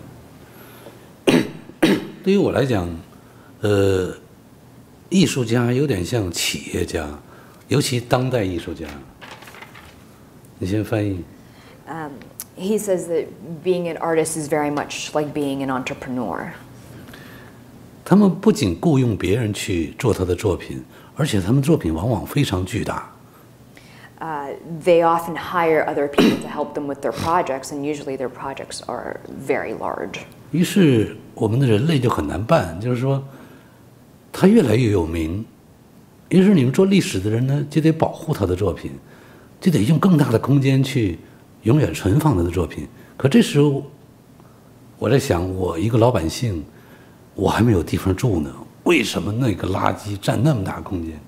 对于我来讲，呃，艺术家有点像企业家，尤其当代艺术家。你先翻译。 Um, he says that being an artist is very much like being an entrepreneur. 他们不仅雇佣别人去做他的作品，而且他们作品往往非常巨大。 Uh, they often hire other people to help them with their projects, and usually their projects are very large. 于是我们的人类就很难办，就是说，他越来越有名，于是你们做历史的人呢，就得保护他的作品，就得用更大的空间去永远存放他的作品。可这时候，我在想，我一个老百姓，我还没有地方住呢，为什么那个垃圾占那么大空间？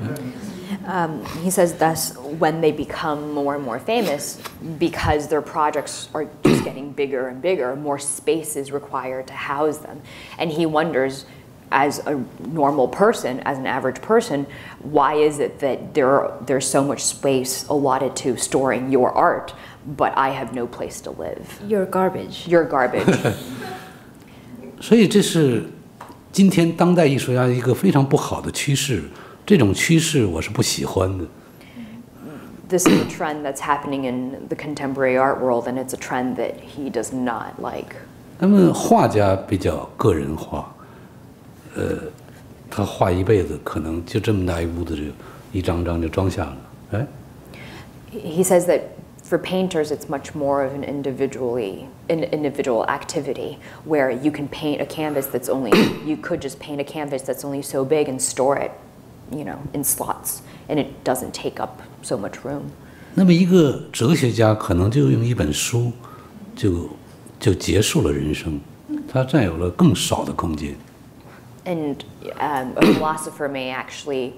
Um, he says thus when they become more and more famous, because their projects are just getting bigger and bigger, more space is required to house them. And he wonders, as a normal person, as an average person, why is it that there, there's so much space allotted to storing your art, but I have no place to live? You're garbage. You're garbage. 所以这是今天当代艺术家一个非常不好的趋势。 这种趋势我是不喜欢的。 This is a trend that's happening in the contemporary art world, and it's a trend that he does not like. 那么画家比较个人化，呃，他画一辈子，可能就这么大一屋子，就一张张就装下了，哎。 He says that for painters, it's much more of an individually, an individual activity, where you can paint a canvas that's only, you could just paint a canvas that's only so big and store it. You know, in slots, and it doesn't take up so much room. 那么一个哲学家可能就用一本书，就就结束了人生，他占有了更少的空间。 And um, a philosopher may actually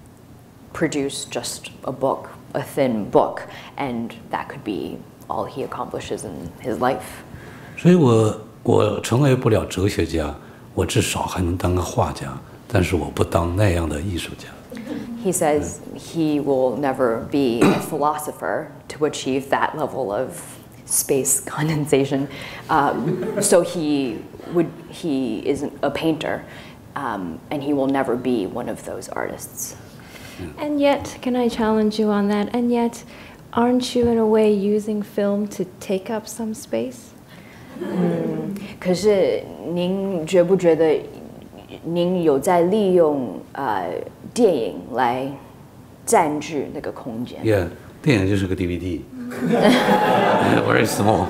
produce just a book, a thin book, and that could be all he accomplishes in his life. 所以我我成为不了哲学家，我至少还能当个画家。 但是我不当那样的艺术家。 He says he will never be a philosopher to achieve that level of space condensation. Um, so he would he isn't a painter, um, and he will never be one of those artists. And yet, can I challenge you on that? And yet, aren't you in a way using film to take up some space? 嗯，可是您觉不觉得？ 您有在利用呃电影来占据那个空间 ？Yeah， 电影就是个 D V D， very small.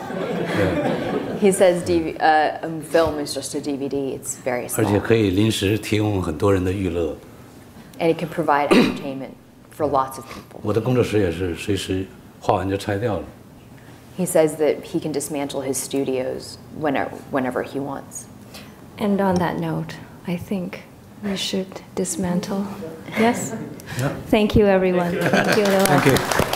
He says D V, uh, um, film is just a D V D. It's very small. 而且可以临时提供很多人的娱乐。 And it can provide entertainment for lots of people. 我的工作室也是随时画完就拆掉了。 He says that he can dismantle his studios whenever whenever he wants. And on that note. I think we should dismantle. Yes? Yeah. Thank you, everyone. Thank you. Thank you.